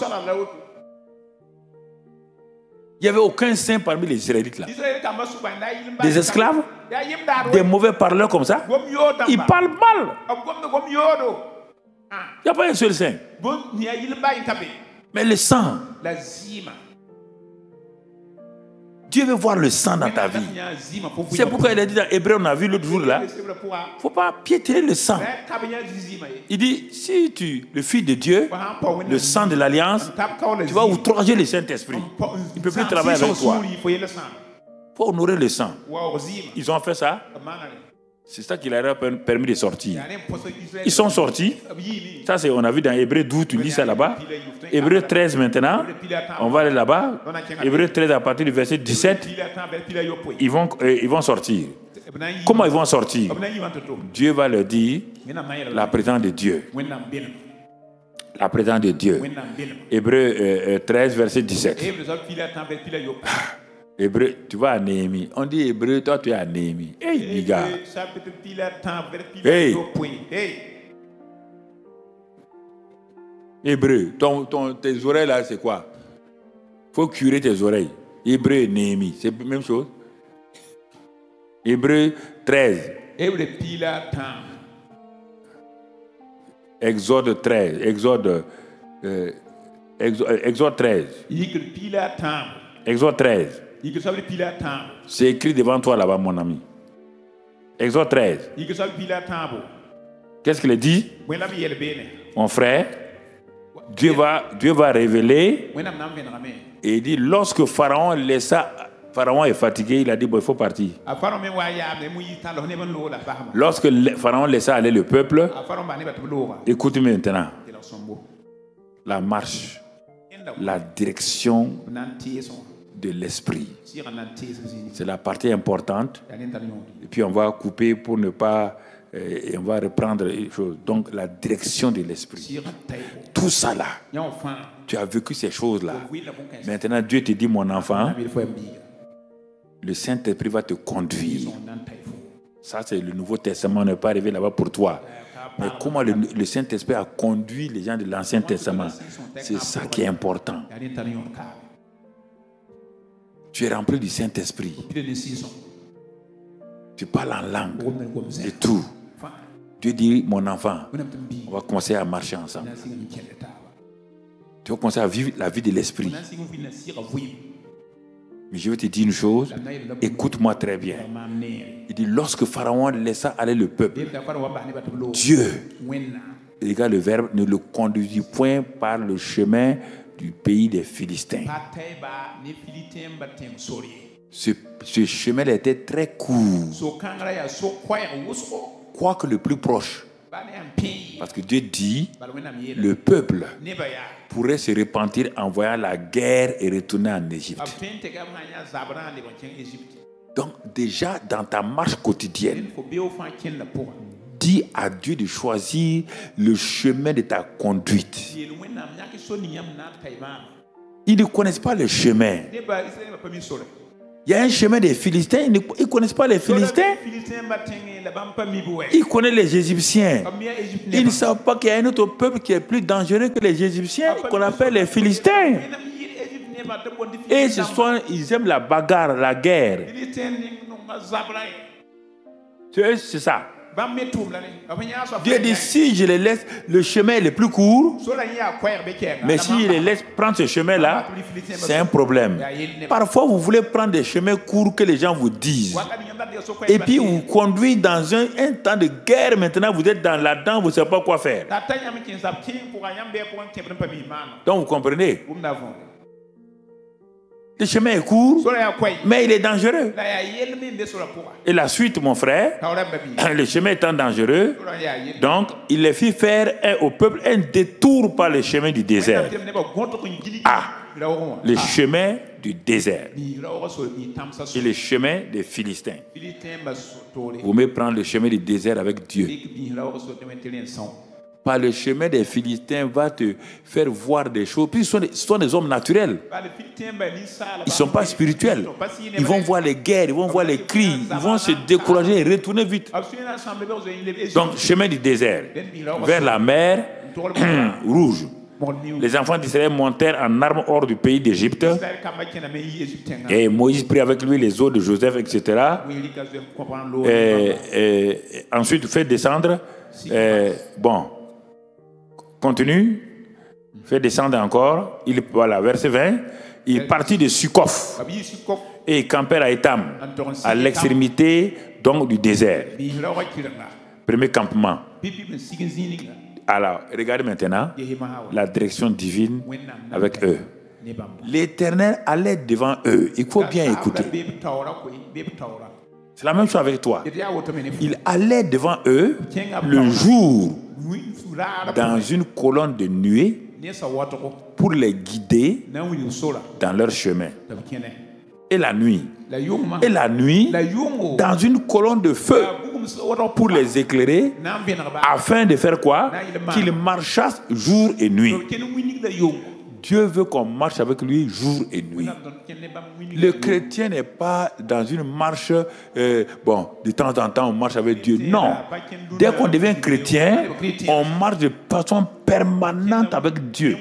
Il n'y avait aucun saint parmi les Israélites là. Des esclaves, des mauvais parleurs comme ça, ils parlent mal. Il n'y a pas un seul saint. Mais le sang, Dieu veut voir le sang dans ta vie. C'est pourquoi il a dit dans Hébreu, on a vu l'autre jour là, il ne faut pas piétiner le sang. Il dit, si tu, le Fils de Dieu, le sang de l'Alliance, tu vas outrager le Saint-Esprit. Il ne peut plus travailler avec toi. Il faut honorer le sang. Ils ont fait ça. C'est ça qui leur a permis de sortir. Ils sont sortis. Ça, c'est, on a vu dans Hébreu douze, tu lis ça là-bas. Hébreu treize maintenant. On va aller là-bas. Hébreu treize à partir du verset dix-sept. Ils vont, euh, ils vont sortir. Comment ils vont sortir? Dieu va leur dire la présence de Dieu. La présence de Dieu. Hébreu euh, treize, verset dix-sept. Hébreu, tu vas à Néhémie. On dit Hébreu, toi tu es à Néhémie. Hey, les gars. Hey. Hébreu, ton, ton, tes oreilles là, c'est quoi? Il faut curer tes oreilles. Hébreu et Néhémie, c'est la même chose. Hébreu treize. Exode treize. Exode, euh, Exode, Exode treize. Exode treize. C'est écrit devant toi là-bas, mon ami. Exode treize. Qu'est-ce qu'il a dit? Mon frère, Dieu va, Dieu va révéler. Et il dit, lorsque Pharaon laissa, Pharaon est fatigué, il a dit, bon, il faut partir. Lorsque Pharaon laissa aller le peuple, écoute maintenant, la marche, la direction de l'esprit. C'est la partie importante. Et puis on va couper pour ne pas... Euh, et on va reprendre les choses. Donc la direction de l'esprit. Tout ça là. Tu as vécu ces choses-là. Maintenant Dieu te dit, mon enfant, le Saint-Esprit va te conduire. Ça c'est le Nouveau Testament. On n'est pas arrivé là-bas pour toi. Mais comment le, le Saint-Esprit a conduit les gens de l'Ancien Testament, c'est ça qui est important. Tu es rempli du Saint-Esprit. Tu parles en langue et tout. Dieu dit, mon enfant, on va commencer à marcher ensemble. Tu vas commencer à vivre la vie de l'Esprit. Mais je vais te dire une chose, écoute-moi très bien. Il dit, lorsque Pharaon laissa aller le peuple, Dieu, regarde le verbe, ne le conduisit point par le chemin du pays des Philistins. Ce, ce chemin était très court, quoique le plus proche. Parce que Dieu dit, le peuple pourrait se repentir en voyant la guerre et retourner en Égypte. Donc déjà dans ta marche quotidienne, dis à Dieu de choisir le chemin de ta conduite. Ils ne connaissent pas le chemin. Il y a un chemin des Philistins, ils ne ils connaissent pas les Philistins. Ils connaissent les Égyptiens. Ils ne savent pas qu'il y a un autre peuple qui est plus dangereux que les Égyptiens, qu'on appelle les Philistins. Et ce soir, ils aiment la bagarre, la guerre. C'est ça. Dieu dit, si je les laisse, le chemin est le plus court, mais si je les laisse prendre ce chemin-là, c'est un problème. Parfois, vous voulez prendre des chemins courts que les gens vous disent. Et puis, vous conduisez dans un, un temps de guerre. Maintenant, vous êtes dans là-dedans, vous ne savez pas quoi faire. Donc, vous comprenez? Le chemin est court, mais il est dangereux. Et la suite, mon frère, le chemin étant dangereux, donc il les fit faire un, au peuple un détour par le chemin du désert. Ah, le chemin du désert. Et le chemin des Philistins. Vous pouvez prendre le chemin du désert avec Dieu. Par le chemin des Philistins va te faire voir des choses. Puis ce sont des, ce sont des hommes naturels. Ils ne sont pas spirituels. Ils vont voir les guerres, ils vont voir les cris, ils vont se décourager et retourner vite. Donc, chemin du désert, vers la mer Rouge. Les enfants d'Israël montèrent en armes hors du pays d'Égypte. Et Moïse prit avec lui les os de Joseph, et cetera. Et, et, et ensuite, fait descendre. Et, bon. Continue, fait descendre encore. Il, voilà, verset vingt. Il partit de Succoth. Et ils campèrent à Étam, à l'extrémité donc du désert. Premier campement. Alors, regardez maintenant la direction divine avec eux. L'Éternel allait devant eux. Il faut bien écouter. C'est la même chose avec toi. Il allait devant eux le jour dans une colonne de nuée pour les guider dans leur chemin. Et la nuit, et la nuit dans une colonne de feu pour les éclairer, afin de faire quoi? Qu'ils marchassent jour et nuit. Dieu veut qu'on marche avec lui jour et nuit. Le chrétien n'est pas dans une marche, euh, bon, de temps en temps on marche avec Dieu. Non. Dès qu'on devient chrétien, on marche de façon permanente avec Dieu.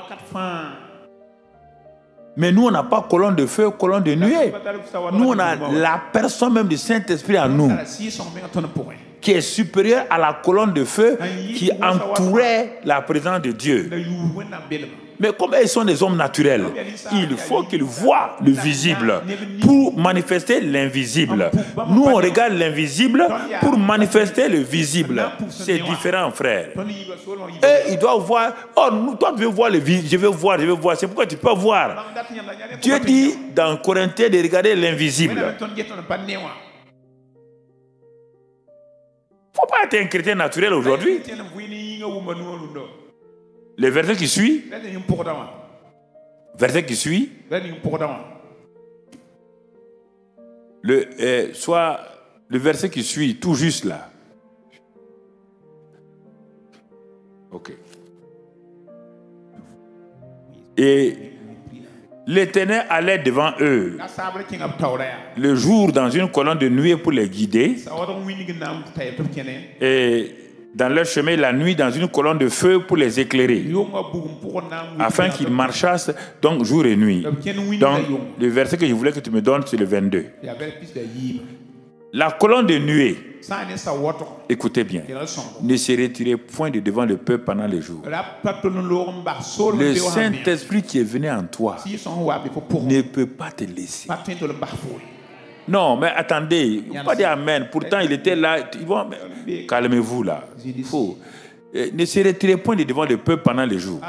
Mais nous, on n'a pas colonne de feu, colonne de nuée. Nous, on a la personne même du Saint-Esprit en nous, qui est supérieure à la colonne de feu qui entourait la présence de Dieu. Mais comme ils sont des hommes naturels, il faut qu'ils voient le visible pour manifester l'invisible. Nous, on regarde l'invisible pour manifester le visible. C'est différent, frère. Et ils doivent voir. Oh, nous, toi, tu veux voir le visible. Je veux voir, je veux voir. C'est pourquoi tu peux voir. Dieu dit dans Corinthiens de regarder l'invisible. Il ne faut pas être un chrétien naturel aujourd'hui. Le verset qui suit, verset qui suit, le, euh, soit le verset qui suit, tout juste là. Ok. Et l'Éternel allait devant eux le jour dans une colonne de nuée pour les guider. Et dans leur chemin la nuit dans une colonne de feu pour les éclairer, afin qu'ils marchassent donc jour et nuit. Donc le verset que je voulais que tu me donnes, c'est le vingt-deux. La colonne de nuée, écoutez bien, ne se retirait point de devant le peuple pendant les jours. Le Saint-Esprit qui est venu en toi ne peut pas te laisser. Non, mais attendez, il ne faut pas dire Amen. Pourtant, il était là. Calmez-vous là. Faut. Ne se retirez point de devant le peuple pendant les jours.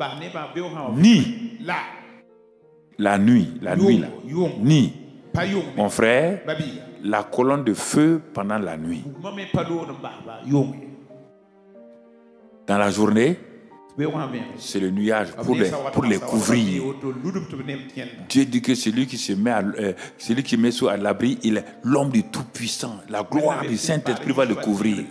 Ni la nuit, la nuit là. Ni, mon frère, la colonne de feu pendant la nuit. Dans la journée, c'est le nuage pour les, pour les couvrir. Dieu dit que celui qui se met, à, euh, celui qui met sous à l'abri, il est l'homme du Tout-Puissant. La gloire du Saint-Esprit va le couvrir.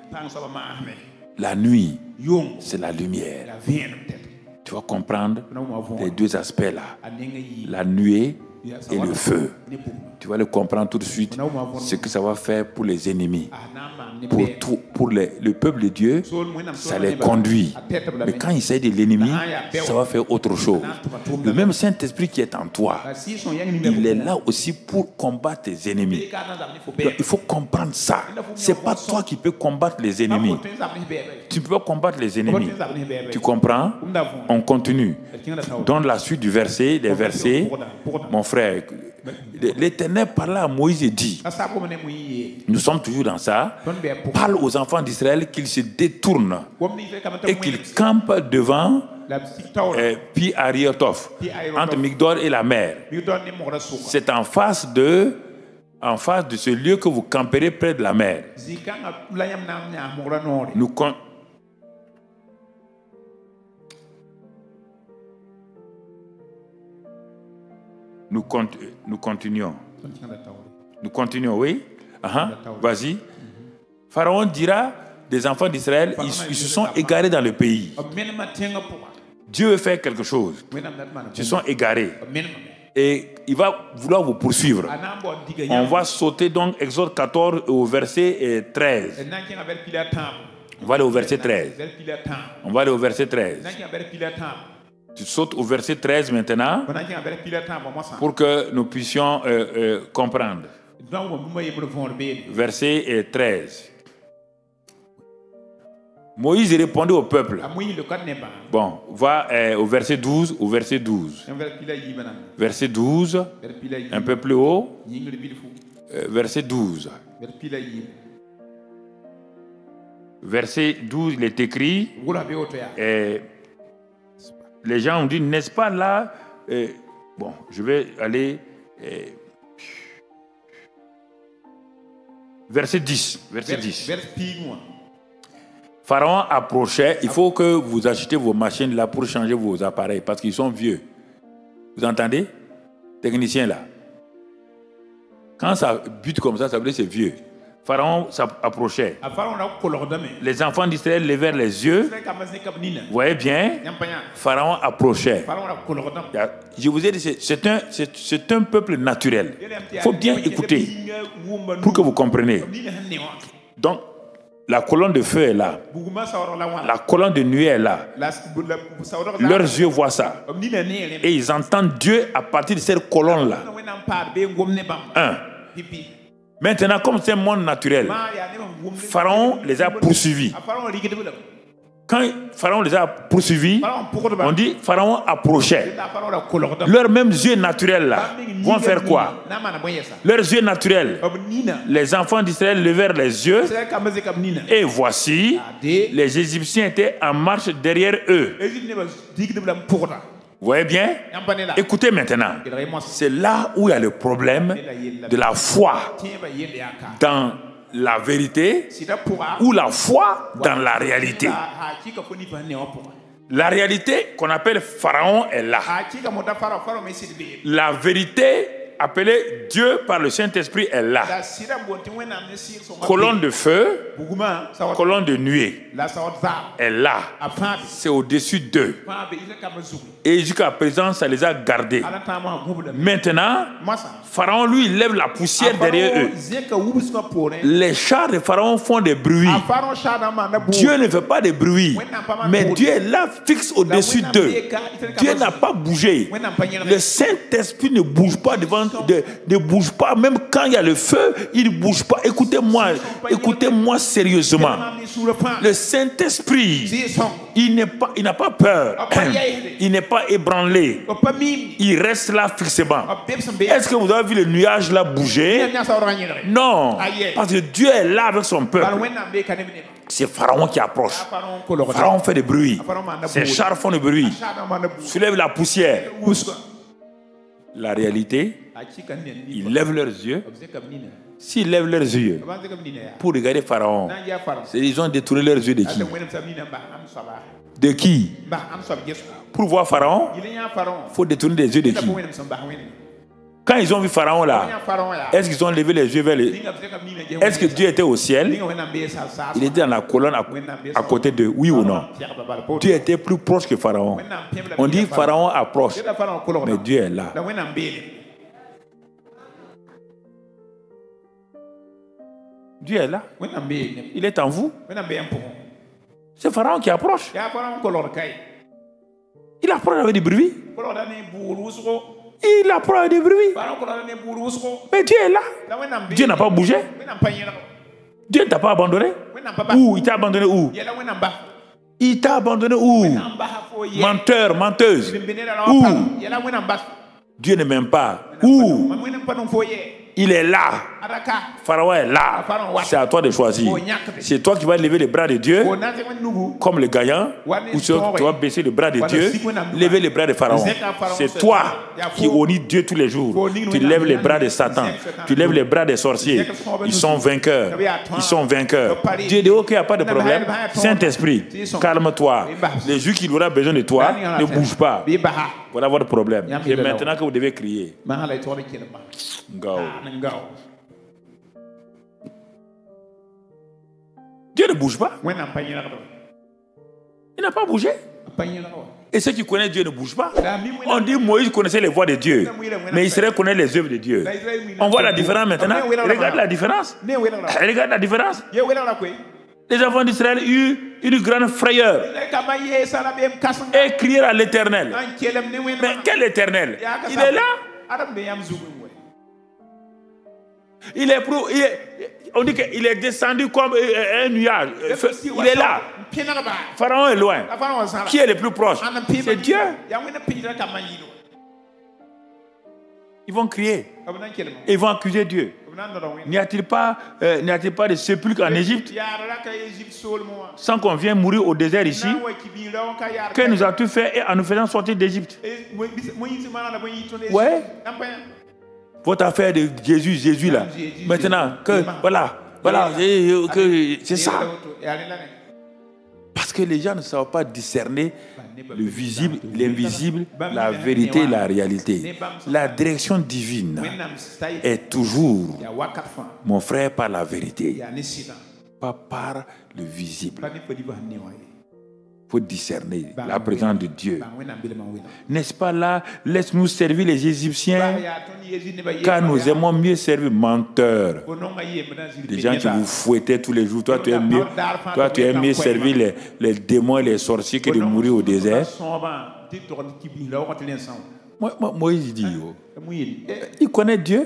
La nuit, c'est la lumière. Tu vas comprendre les deux aspects là. La nuée et le feu. Tu vas le comprendre tout de suite, ce que ça va faire pour les ennemis. Pour, tout, pour les, le peuple de Dieu, ça les conduit. Mais quand il s'agit de l'ennemi, ça va faire autre chose. Le même Saint-Esprit qui est en toi, il est là aussi pour combattre tes ennemis. Donc, il faut comprendre ça. Ce n'est pas toi qui peux combattre les ennemis. Tu peux combattre les ennemis. Tu comprends? On continue. Dans la suite du verset, des versets, mon frère, l'Éternel parla à Moïse et dit, nous sommes toujours dans ça, parle aux enfants d'Israël qu'ils se détournent et qu'ils campent devant euh, Pi Ariotof, entre Migdol et la mer. C'est en face de en face de ce lieu que vous camperez près de la mer. Nous con Nous, con nous continuons. Nous continuons, oui. Uh-huh. Vas-y. Pharaon dira des enfants d'Israël, ils, ils se sont égarés dans le pays. Dieu veut faire quelque chose. Ils se sont égarés. Et il va vouloir vous poursuivre. On va sauter donc Exode quatorze au verset treize. On va aller au verset treize. On va aller au verset treize. Tu sautes au verset treize maintenant pour que nous puissions euh, euh, comprendre. Verset treize. Moïse répondait au peuple. Bon, va euh, au verset douze, au verset douze. Verset douze, un peu plus haut. Euh, verset douze. Verset douze, il est écrit. Et les gens ont dit, n'est-ce pas là? euh, Bon, je vais aller. Euh, verset dix. Verset dix. Pharaon approchait. Il faut que vous achetez vos machines là pour changer vos appareils parce qu'ils sont vieux. Vous entendez? Technicien là. Quand ça bute comme ça, ça veut dire que c'est vieux. Pharaon s'approchait. Les enfants d'Israël levèrent les yeux. Vous voyez bien? Pharaon approchait. Je vous ai dit, c'est un, c'est un peuple naturel. Il faut bien écouter pour que vous compreniez. Donc, la colonne de feu est là. La colonne de nuée est là. Leurs yeux voient ça. Et ils entendent Dieu à partir de cette colonne-là. Un. Maintenant, comme c'est un monde naturel, Pharaon les a poursuivis. Quand Pharaon les a poursuivis, on dit Pharaon approchait. Leurs mêmes yeux naturels là vont faire quoi? Leurs yeux naturels. Les enfants d'Israël levèrent les yeux et voici, les Égyptiens étaient en marche derrière eux. Vous voyez bien? Écoutez maintenant. C'est là où il y a le problème de la foi dans la vérité ou la foi dans la réalité. La réalité qu'on appelle Pharaon est là. La vérité appelée Dieu par le Saint-Esprit est là. Colonne de feu, colonne de nuée est là. C'est au-dessus d'eux. Et jusqu'à présent, ça les a gardés. Maintenant, Pharaon, lui, il lève la poussière derrière eux. Les chars de Pharaon font des bruits. Dieu ne fait pas de bruit. Mais Dieu est là, fixe au-dessus d'eux. Dieu n'a pas bougé. Le Saint-Esprit ne bouge pas devant, de, ne bouge pas. Même quand il y a le feu, il ne bouge pas. Écoutez-moi, écoutez-moi sérieusement. Le Saint-Esprit, il n'est pas, il n'a pas peur. Il n'est pas ébranlé. Il reste là fixement. Est-ce que vous avez vu le nuage là bouger? Non, parce que Dieu est là avec son peuple. C'est Pharaon qui approche. Pharaon fait des bruits. Ses chars font des bruits. Soulève la poussière. La réalité, ils lèvent leurs yeux. S'ils lèvent leurs yeux pour regarder Pharaon, ils ont détourné leurs yeux de qui? De qui? Pour voir Pharaon, il faut détourner les yeux de qui? Quand ils ont vu Pharaon là, est-ce qu'ils ont levé les yeux vers le... Est-ce que Dieu était au ciel? Il était dans la colonne à, à côté d'eux, oui ou non? Dieu était plus proche que Pharaon. On dit Pharaon approche, mais Dieu est là. Dieu est là. Il est en vous. C'est Pharaon qui approche. Il approche avec du bruit. Il approche avec du bruit. Mais Dieu est là. Dieu n'a pas bougé. Dieu ne t'a pas abandonné. Où? Il t'a abandonné où? Il t'a abandonné où? Menteur, menteuse. Où? Dieu ne m'aime pas. Où? Il est là. Pharaon est là. C'est à toi de choisir. C'est toi qui vas lever les bras de Dieu comme le gagnant, ou tu vas baisser le bras de Dieu, lever les bras de Pharaon. C'est toi qui honnis Dieu tous les jours. Tu lèves les bras de Satan. Tu lèves les bras des sorciers. Ils sont vainqueurs. Ils sont vainqueurs. Dieu dit, ok, il n'y a pas de problème. Saint-Esprit, calme-toi. Les Juifs qui auront besoin de toi ne bougent pas. Voilà votre problème. C'est maintenant que vous devez crier. Go. Dieu ne bouge pas. Il n'a pas bougé. Et ceux qui connaissent Dieu ne bougent pas. On dit Moïse connaissait les voies de Dieu, mais Israël connaît les œuvres de Dieu. On voit la différence maintenant. Regarde la différence. Regarde la différence. Les enfants d'Israël eurent une grande frayeur et crièrent à l'Éternel. Mais quel Éternel? Il est là. Il est, pro, il est, On dit qu'il est descendu comme un nuage. Il est là. Pharaon est loin. Qui est le plus proche? C'est Dieu. Ils vont crier. Ils vont accuser Dieu. N'y a-t-il pas, euh, n'y a-t-il pas de sépulcre en Égypte sans qu'on vienne mourir au désert ici? Que nous as-tu fait en nous faisant sortir d'Égypte? Ouais. Votre affaire de Jésus, Jésus là. Maintenant, que voilà, voilà, c'est ça. Parce que les gens ne savent pas discerner le visible, l'invisible, la vérité, la réalité. La direction divine est toujours, mon frère, par la vérité, pas par le visible. Il faut discerner la présence de Dieu. N'est-ce pas là? Laisse-nous servir les Égyptiens, car nous aimons mieux servir menteurs. Des gens qui vous fouettaient tous les jours. Toi, tu aimes mieux, toi, tu aimes mieux servir les, les démons et les sorciers que de mourir au désert. Moi, moi, Moïse dit, oh, il connaît Dieu.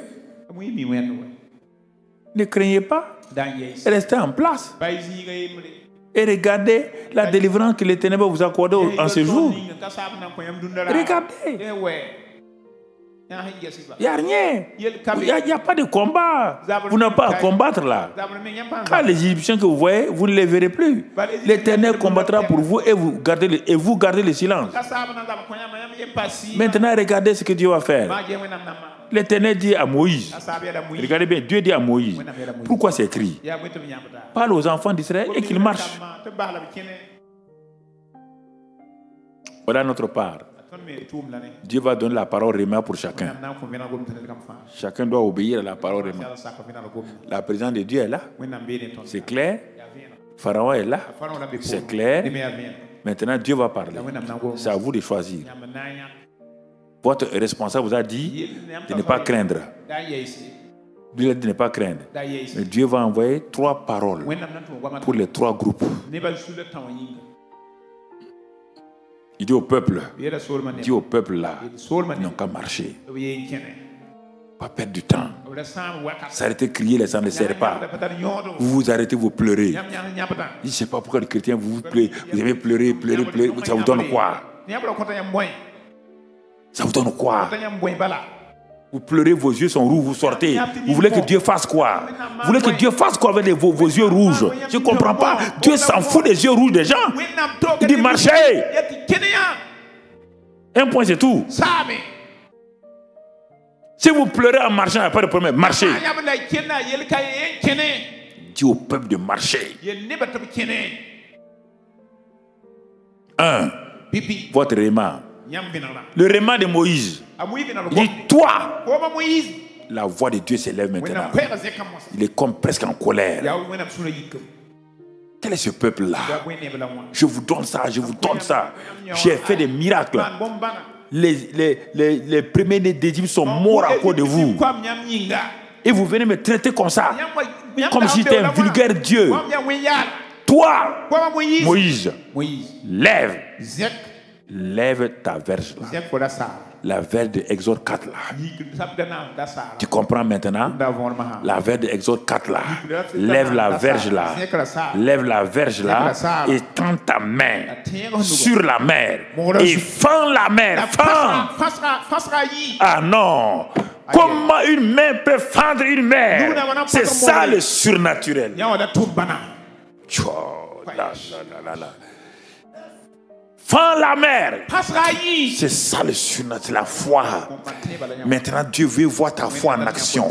Ne craignez pas. Restez en place. Et regardez la délivrance que les ténèbres vous accordent en ce jour. Regardez. Il n'y a rien. Il n'y a, a pas de combat. Vous n'avez pas à combattre là. Car les Égyptiens que vous voyez, vous ne les verrez plus. L'Éternel combattra pour vous et vous gardez le, et vous gardez le silence. Maintenant, regardez ce que Dieu va faire. L'Éternel dit à Moïse, regardez bien, Dieu dit à Moïse, pourquoi c'est écrit? Parle aux enfants d'Israël et qu'ils marchent. Voilà notre part. Dieu va donner la parole Réma pour chacun. Chacun doit obéir à la parole Réma. La présence de Dieu est là. C'est clair. Pharaon est là. C'est clair. Maintenant, Dieu va parler. C'est à vous de choisir. Votre responsable vous a dit de ne pas craindre. Dieu a dit de ne pas craindre. Mais Dieu va envoyer trois paroles pour les trois groupes. Il dit au peuple, il dit au peuple là, ils n'ont qu'à marcher. Pas perdre du temps. S'arrêter de crier, les gens ne servent pas. Vous vous arrêtez, vous pleurez. Je ne sais pas pourquoi les chrétiens, vous vous pleurez. Vous aimez pleurer, pleurer, pleurer. Ça vous donne quoi? Ça vous donne quoi? Vous pleurez, vos yeux sont rouges, vous sortez. Vous voulez que Dieu fasse quoi? Vous voulez que Dieu fasse quoi avec les, vos, vos yeux rouges? Je ne comprends pas. Dieu s'en fout des yeux rouges des gens. Il dit marchez. Un point, c'est tout. Si vous pleurez en marchant, il n'y a pas de problème. Marchez. Dis au peuple de marcher. Un, votre réma. Le réma de Moïse. Il dit, toi, la voix de Dieu s'élève maintenant. Il est comme presque en colère. Quel est ce peuple-là? Je vous donne ça, je vous donne ça. J'ai fait des miracles. Les, les, les, les premiers-nés d'Égypte sont morts à cause de vous. Et vous venez me traiter comme ça, comme si j'étais un vulgaire Dieu. Toi, Moïse, lève. Lève ta verge là. La verge de Exode quatre là. Tu comprends maintenant? La verge de Exode quatre là. Lève la verge là. Lève la verge là. Et tends ta main sur la mer. Et fends la mer. Fends. Ah non. Comment une main peut fendre une mer? C'est ça le surnaturel. Oh, là, là, là, là. Fends la mer. C'est ça le surnaturel, la foi. Maintenant, Dieu veut voir ta foi en action.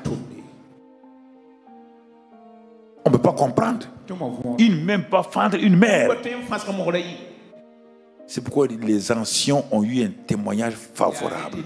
On ne peut pas comprendre. Il ne même pas fendre une mer. C'est pourquoi les anciens ont eu un témoignage favorable.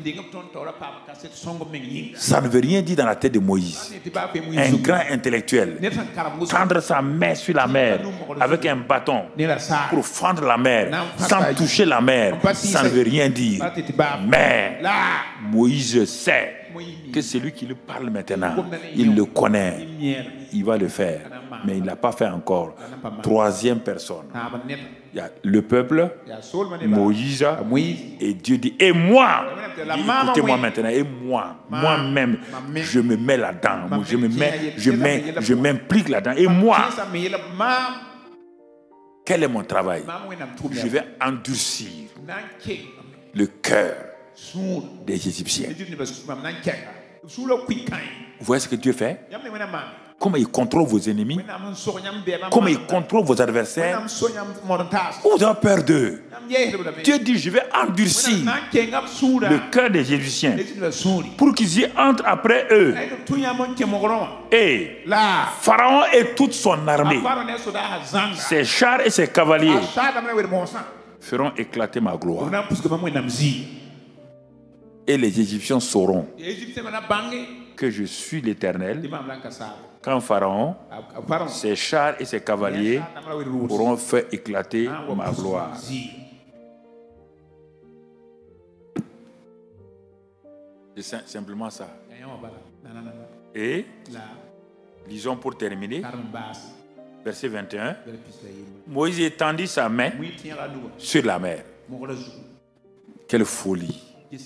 Ça ne veut rien dire dans la tête de Moïse. Un grand intellectuel. Tendre sa main sur la mer avec un bâton pour fendre la mer sans toucher la mer, ça ne veut rien dire. Mais Moïse sait que celui qui lui parle maintenant, il le connaît, il va le faire. Mais il ne l'a pas fait encore. Troisième personne. Il y a le peuple, Moïse, et Dieu dit, et moi, écoutez-moi maintenant, et moi, moi-même, je me mets là-dedans, je me mets, je mets, je m'implique là-dedans, et moi, quel est mon travail? Je vais endurcir le cœur des Égyptiens. Vous voyez ce que Dieu fait? Comment il contrôle vos ennemis? Comment il contrôle vos adversaires? Vous avez peur d'eux. Dieu dit, je vais endurcir le cœur des Égyptiens pour qu'ils y entrent après eux. Et Pharaon et toute son armée, ses chars et ses cavaliers feront éclater ma gloire. Et les Égyptiens sauront que je suis l'Éternel quand Pharaon, ses chars et ses cavaliers auront fait éclater ma gloire. C'est simplement ça. Et lisons pour terminer, verset vingt et un. Moïse étendit sa main sur la mer. Quelle folie!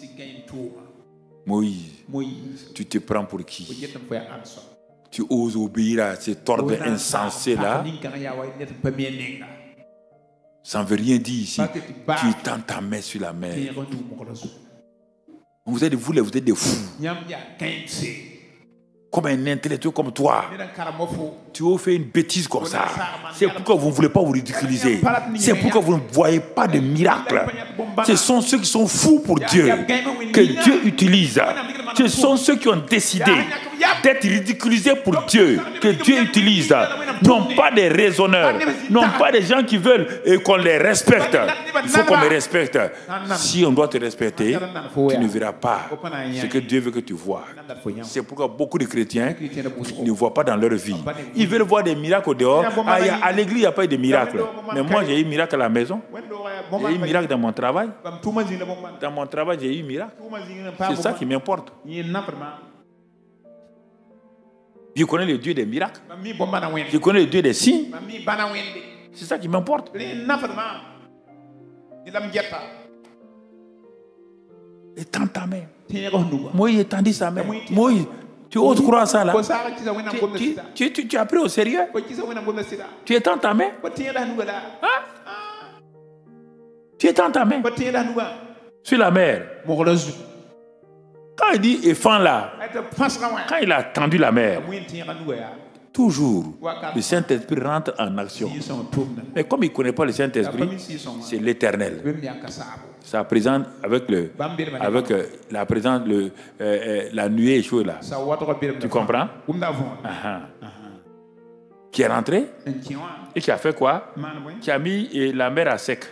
Moïse, tu te prends pour qui? Tu oses obéir à cet ordre insensé là? Ça ne veut rien dire ici. Tu étends ta main sur la mer. Vous êtes, vous, vous êtes des fous. Comme un intellectuel comme toi, tu as fait une bêtise comme ça. C'est pourquoi vous ne voulez pas vous ridiculiser. C'est pourquoi vous ne voyez pas de miracle. Ce sont ceux qui sont fous pour Dieu, que Dieu utilise. Ce sont ceux qui ont décidé d'être ridiculisés pour Dieu, que Dieu utilise. Non pas des raisonneurs, non pas des gens qui veulent qu'on les respecte. Il faut qu'on me respecte. Si on doit te respecter, tu ne verras pas ce que Dieu veut que tu vois. C'est pourquoi beaucoup de chrétiens ne voient pas dans leur vie. Ils veulent voir des miracles au dehors. Ah, à l'église, il n'y a pas eu de miracles. Mais moi, j'ai eu miracle à la maison. J'ai eu miracle dans mon travail. Dans mon travail, j'ai eu miracle. C'est ça qui m'importe. Je connais le Dieu des miracles. Je connais le Dieu des signes. C'est ça qui m'importe. Étends ta main. Moïse étendit sa main. Moïse, tu oses croire ça là? Tu, tu, tu, tu as pris au sérieux? Tu étends ta main? Hein? Tu étends ta main sur la mer. Quand il dit éfend là, quand il a tendu la mer, toujours le Saint-Esprit rentre en action. Mais comme il ne connaît pas le Saint-Esprit, c'est l'Éternel. Ça présente avec, le, avec euh, la présence, le, euh, euh, la nuée chaude là. Tu comprends? uh-huh. Qui est rentré et qui a fait quoi? Qui a mis et la mer à sec.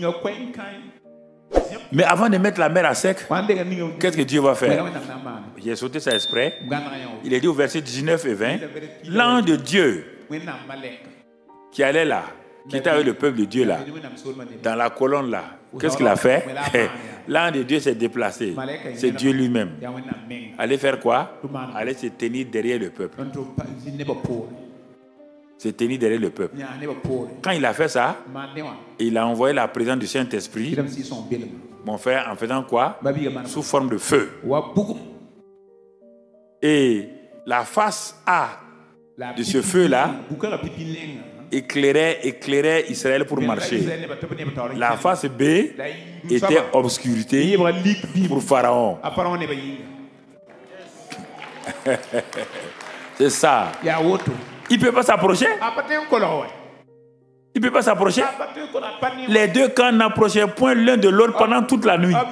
Mais avant de mettre la mer à sec, qu'est-ce que Dieu va faire? J'ai sauté ça exprès. Il est dit au verset dix-neuf et vingt, l'ange de Dieu qui allait là, qui était avec le peuple de Dieu là, dans la colonne là, qu'est-ce qu'il a fait? L'ange de Dieu s'est déplacé. C'est Dieu lui-même. Allez faire quoi? Allez se tenir derrière le peuple. Se tenir derrière le peuple. Quand il a fait ça, il a envoyé la présence du Saint-Esprit, mon frère, en faisant quoi? Sous forme de feu. Et la face A de ce feu-là éclairait, éclairait Israël pour marcher. La face B était obscurité pour Pharaon. C'est ça. Il ne peut pas s'approcher. Il ne peut pas s'approcher. Les deux camps n'approchaient point l'un de l'autre pendant toute la nuit.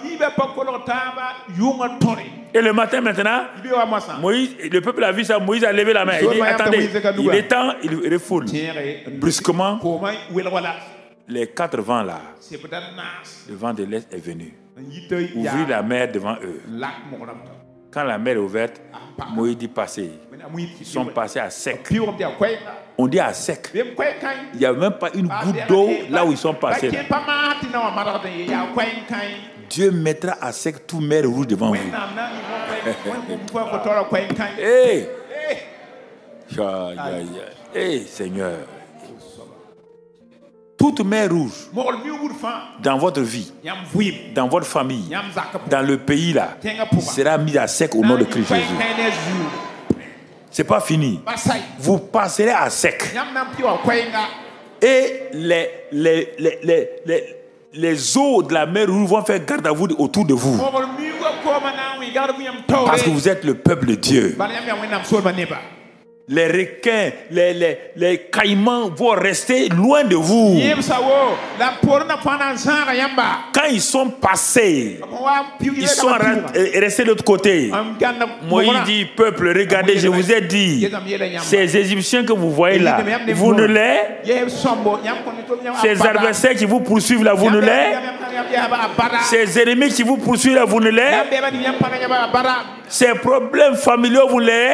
Et le matin maintenant, Moïse, le peuple a vu ça, Moïse a levé la main. Il dit, attendez, il est temps, il refoule. Brusquement, les quatre vents là, le vent de l'Est est venu. Ouvrir la mer devant eux. Quand la mer est ouverte, Moïse dit passer. Ils sont passés à sec. On dit à sec. Il n'y a même pas une goutte d'eau là où ils sont passés. Là. Dieu mettra à sec tout mer rouge devant vous. Hey. Hey, Seigneur. Toute mer rouge dans votre vie, dans votre famille, dans le pays là, sera mise à sec au nom de Christ Jésus. C'est pas fini. Vous passerez à sec. Et les, les, les, les, les, les eaux de la mer rouge vont faire garde à vous autour de vous. Parce que vous êtes le peuple de Dieu. Les requins, les, les, les caïmans vont rester loin de vous. Quand ils sont passés, ils sont restés de l'autre côté. Moïse dit, peuple, regardez, je vous ai dit, ces Égyptiens que vous voyez là, vous ne les... Ces adversaires qui vous poursuivent là, vous ne les... Ces ennemis qui vous poursuivent là, vous ne les... Ces problèmes familiaux, vous les...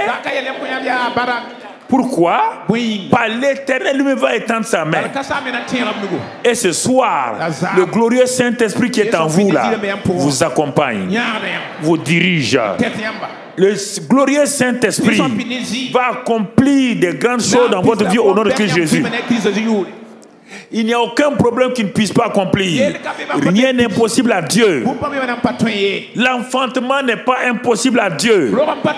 Pourquoi? Par l'Éternel lui-même va étendre sa main. Et ce soir, le glorieux Saint-Esprit qui est en vous là, vous accompagne, vous dirige. Le glorieux Saint-Esprit va accomplir des grandes choses dans votre vie au nom de Christ Jésus. Il n'y a aucun problème qui ne puisse pas accomplir. Rien n'est impossible à Dieu. L'enfantement n'est pas impossible à Dieu.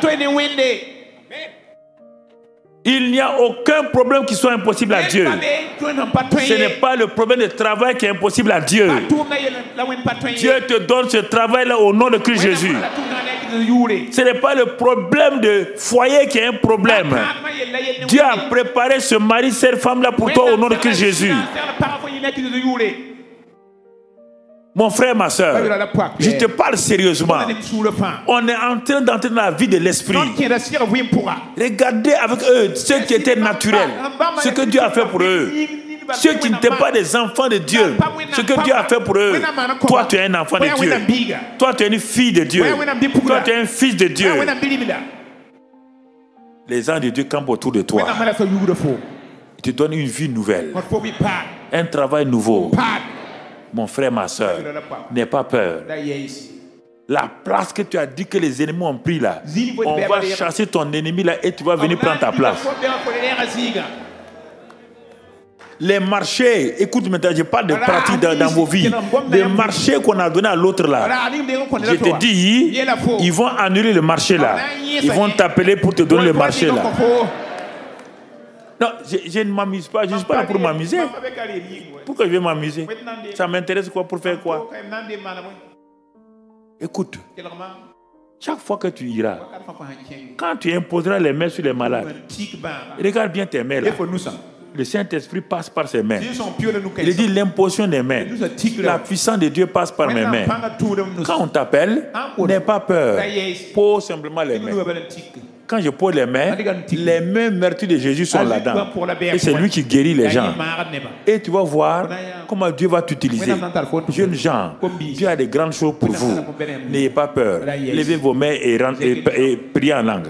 Il n'y a aucun problème qui soit impossible à Dieu. Ce n'est pas le problème de travail qui est impossible à Dieu. Dieu te donne ce travail-là au nom de Christ Jésus. Ce n'est pas le problème de foyer qui est un problème. Dieu a préparé ce mari, cette femme-là pour toi au nom de Christ Jésus. Mon frère, ma soeur, je te parle sérieusement. On est en train d'entrer dans la vie de l'esprit. Regardez avec eux ceux qui étaient naturels, ce que Dieu a fait pour eux. Ceux qui n'étaient pas des enfants de Dieu, ce que Dieu a fait pour eux. Toi, tu es un enfant de Dieu. Toi, tu es une fille de Dieu. Toi, tu es un fils de Dieu. Les anges de Dieu campent autour de toi. Ils te donnent une vie nouvelle, un travail nouveau. Mon frère, ma soeur, n'aie pas peur. La place que tu as dit que les ennemis ont pris là, on va chasser ton ennemi là et tu vas venir prendre ta place. Les marchés, écoute maintenant, je parle de pratique dans, dans vos vies. Les marchés qu'on a donné à l'autre là, je te dis, ils vont annuler le marché là. Ils vont t'appeler pour te donner le marché là. Non, je, je ne m'amuse pas, je ne suis pas là pour m'amuser. Pourquoi je vais m'amuser? Ça m'intéresse quoi? Pour faire quoi? Écoute, chaque fois que tu iras, quand tu imposeras les mains sur les malades, regarde bien tes mains là. Le Saint-Esprit passe par ses mains. Il dit l'imposition des mains. La puissance de Dieu passe par mes mains. Quand on t'appelle, n'aie pas peur. Pose simplement les mains. Quand je pose les mains, les mains meurtries de Jésus sont là-dedans. Et c'est lui qui guérit les gens. Et tu vas voir comment Dieu va t'utiliser. Jeunes gens, Dieu a de grandes choses pour vous. N'ayez pas peur. Levez vos mains et, et, et priez en langue.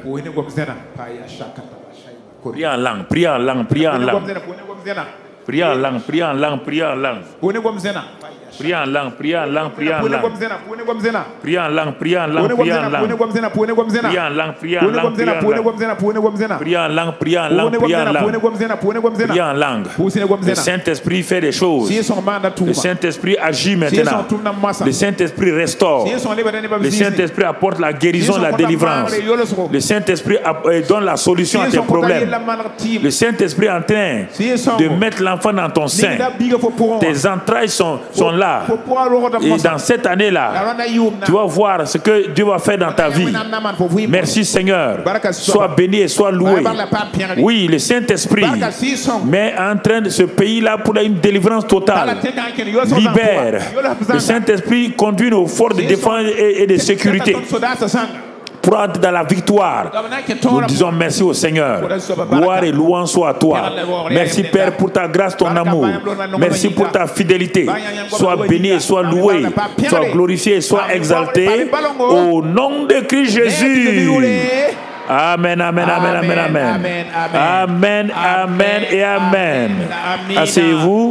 Priez en langue, priez en langue, priez en langue. Priez en langue, priez en langue, priez en langue. Priez en langue, priez en langue, priez en langue. Priez en langue, priez en langue, priez en langue. Priez en langue, priez en langue, priez en langue. Priez en langue, priez en langue, priez en langue. Priez en langue. Le Saint-Esprit fait des choses. Le Saint-Esprit agit maintenant. Le Saint-Esprit restaure. Le Saint-Esprit apporte la guérison, la délivrance. Le Saint-Esprit donne la solution à tes problèmes. Le Saint-Esprit est en train de mettre l'enfant dans ton sein. Tes entrailles sont, sont là. Et dans cette année-là, tu vas voir ce que Dieu va faire dans ta vie. Merci Seigneur. Sois béni et sois loué. Oui, le Saint-Esprit met en train de ce pays-là pour une délivrance totale. Libère. Le Saint-Esprit conduit nos forces de défense et de sécurité pour être dans la victoire. Nous disons merci au Seigneur. Gloire et louange soit à toi. Merci Père pour ta grâce, ton amour. Merci pour ta fidélité. Sois béni et sois loué. Sois glorifié et sois exalté. Au nom de Christ Jésus. Amen, amen, amen, amen, amen. Amen, amen et amen. Asseyez-vous.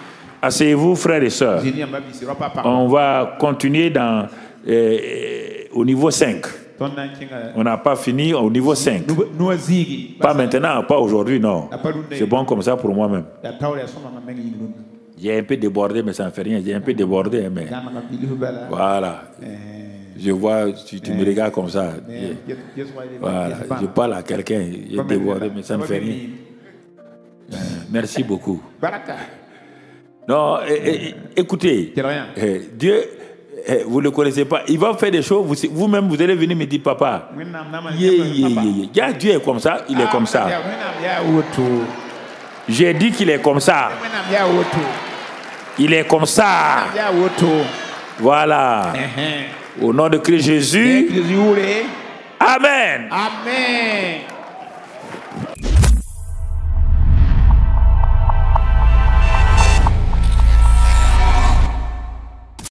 Asseyez-vous, frères et sœurs. On va continuer dans... Euh, au niveau cinq. On n'a pas fini au niveau cinq. Pas maintenant, pas aujourd'hui, non. C'est bon comme ça pour moi-même. J'ai un peu débordé, mais ça ne fait rien. J'ai un peu débordé, mais... Voilà. Je vois, tu, tu me regardes comme ça. Voilà. Je parle à quelqu'un, j'ai débordé, mais ça ne fait rien. Merci beaucoup. Non, écoutez, Dieu... Vous ne le connaissez pas. Il va faire des choses. Vous-même, vous allez venir me dire, papa, yeah, yeah, yeah, yeah. Dieu est comme ça, il est comme ça. J'ai dit qu'il est comme ça. Il est comme ça. Voilà. Au nom de Christ Jésus. Amen. Amen.